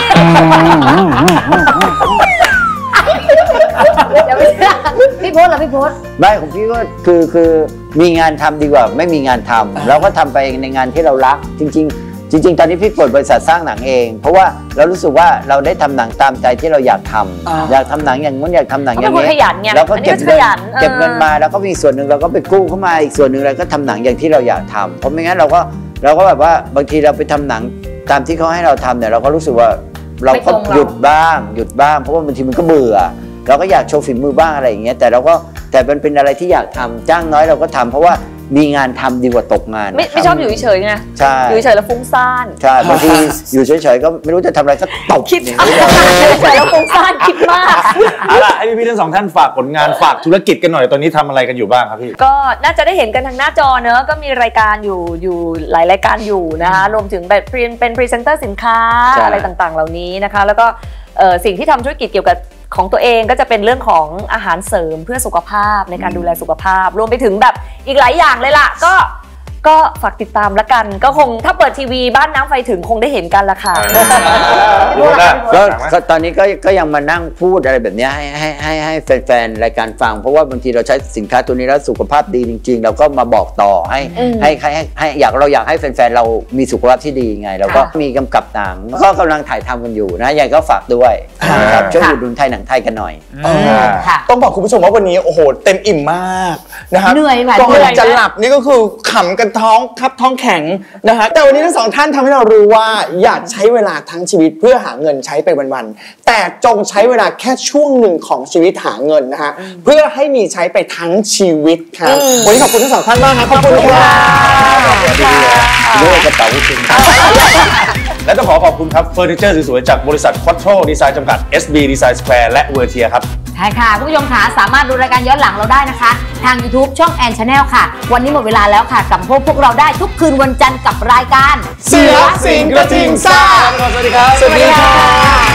เดี๋ยวไม่เชื่อพี่พจน์เหรอพี่พจน์ไม่ของพี่ก็คือคือมีงานทำดีกว่าไม่มีงานทำเราก็ทำไปในงานที่เรารักจริง ๆ จริง ๆ ตอนนี้พี่เปิดบริษัทสร้างหนังเอง เพราะว่าเรารู้สึกว่าเราได้ทำหนังตามใจที่เราอยากทำอยากทำหนังอย่างนู้นอยากทำหนังอย่างเขาเป็นคนขยันไงเราก็เก็บอันนี้ก็เงินขยันเออเก็บเงินมาแล้วก็มีส่วนหนึ่งเราก็ไปกู้เข้ามาอีกส่วนหนึ่งเราก็ทำหนังอย่างที่เราอยากทำเพราะไม่งั้นเราก็เราก็แบบว่าบางทีเราไปทำหนังตามที่เขาให้เราทำเนี่ยเราก็รู้สึกว่าเราก็หยุดบ้างหยุดบ้างเพราะว่าบางทีมันก็เบื่อเราก็อยากโชว์ฝีมือบ้างอะไรอย่างเงี้ยแต่เราก็แต่มันเป็นอะไรที่อยากทำจ้างน้อยเราก็ทำเพราะว่ามีงานทำดีกว่าตกงานไม่ไม่ชอบอยู่เฉยๆไงใช่อยู่เฉยๆแล้วฟุ้งซ่านใช่บางทีอยู่เฉยๆก็ไม่รู้จะทำอะไรก็ตบคิดอย่างเฉนี้เลยยๆแล้วฟุ้งซ่านคิดมากเอาล่ะให้พี่ๆทั้งสองท่านฝากผลงานฝากธุรกิจกันหน่อยตอนนี้ทำอะไรกันอยู่บ้างครับพี่ก็น่าจะได้เห็นกันทางหน้าจอเนอะก็มีรายการอยู่อยู่หลายรายการอยู่นะคะรวมถึงแบบเป็นพรีเซนเตอร์สินค้าใช่อะไรต่างๆ เหล่านี้นะคะแล้วก็เอ่อสิ่งที่ทำธุรกิจเกี่ยวกับของตัวเองก็จะเป็นเรื่องของอาหารเสริมเพื่อสุขภาพในการดูแลสุขภาพ รวมไปถึงแบบอีกหลายอย่างเลยล่ะก็ก็ฝากติดตามละกันก็คงถ้าเปิดทีวีบ้านน้ำไฟถึงคงได้เห็นกันละค่ะรู้นะก็ก็ตอนนี้ก็ก็ยังมานั่งพูดอะไรแบบเนี้ยให้ให้ให้ให้แฟนๆรายการฟัง เพราะว่าบางทีเราใช้สินค้าตัวนี้แล้วสุขภาพดีจริง ๆ เราก็มาบอกต่อให้อืมให้ให้ให้ให้อยากเราอยากให้แฟนๆเรามีสุขภาพที่ดีไง เราก็ค่ะมีกำกับหนังก็กำลังถ่ายทำกันอยู่นะยังไงก็ฝากด้วยนะครับช่วยอุดหนุนไทยหนังไทยกันหน่อยค่ะต้องบอกคุณผู้ชมว่าวันนี้โอ้โหเต็มอิ่มมากนะครับเหนื่อยไหมก่อเหนื่นอยไหมจะหลับนี่ก็คือขำกันท้องครับท้องแข็งนะฮะแต่วันนี้ทั้งสองท่านทำให้เรารู้ว่าอย่าใช้เวลาทั้งชีวิตเพื่อหาเงินใช้ไปวันๆแต่จงใช้เวลาแค่ช่วงหนึ่งของชีวิตหาเงินนะฮะเพื่อให้มีใช้ไปทั้งชีวิตครับวันนี้ขอบคุณทั้งสองท่านมากครับขอบคุณค่ะด้วยกระเป๋าคุณและต้องขอขอบคุณครับเฟอร์นิเจอร์สวยๆจากบริษัท Quattro Design จำกัด เอส บี Design Square และ Vertier ครับใช่ค่ะคุณผู้ชมค่ะสามารถดูรายการย้อนหลังเราได้นะคะ ทาง YouTube ช่องแอนชาแนลค่ะวันนี้หมดเวลาแล้วค่ะกลับมาพบพวกเราได้ทุกคืนวันจันทร์กับรายการเสือสิงกระทิงซ่าสวัสดีครับสวัสดีค่ะ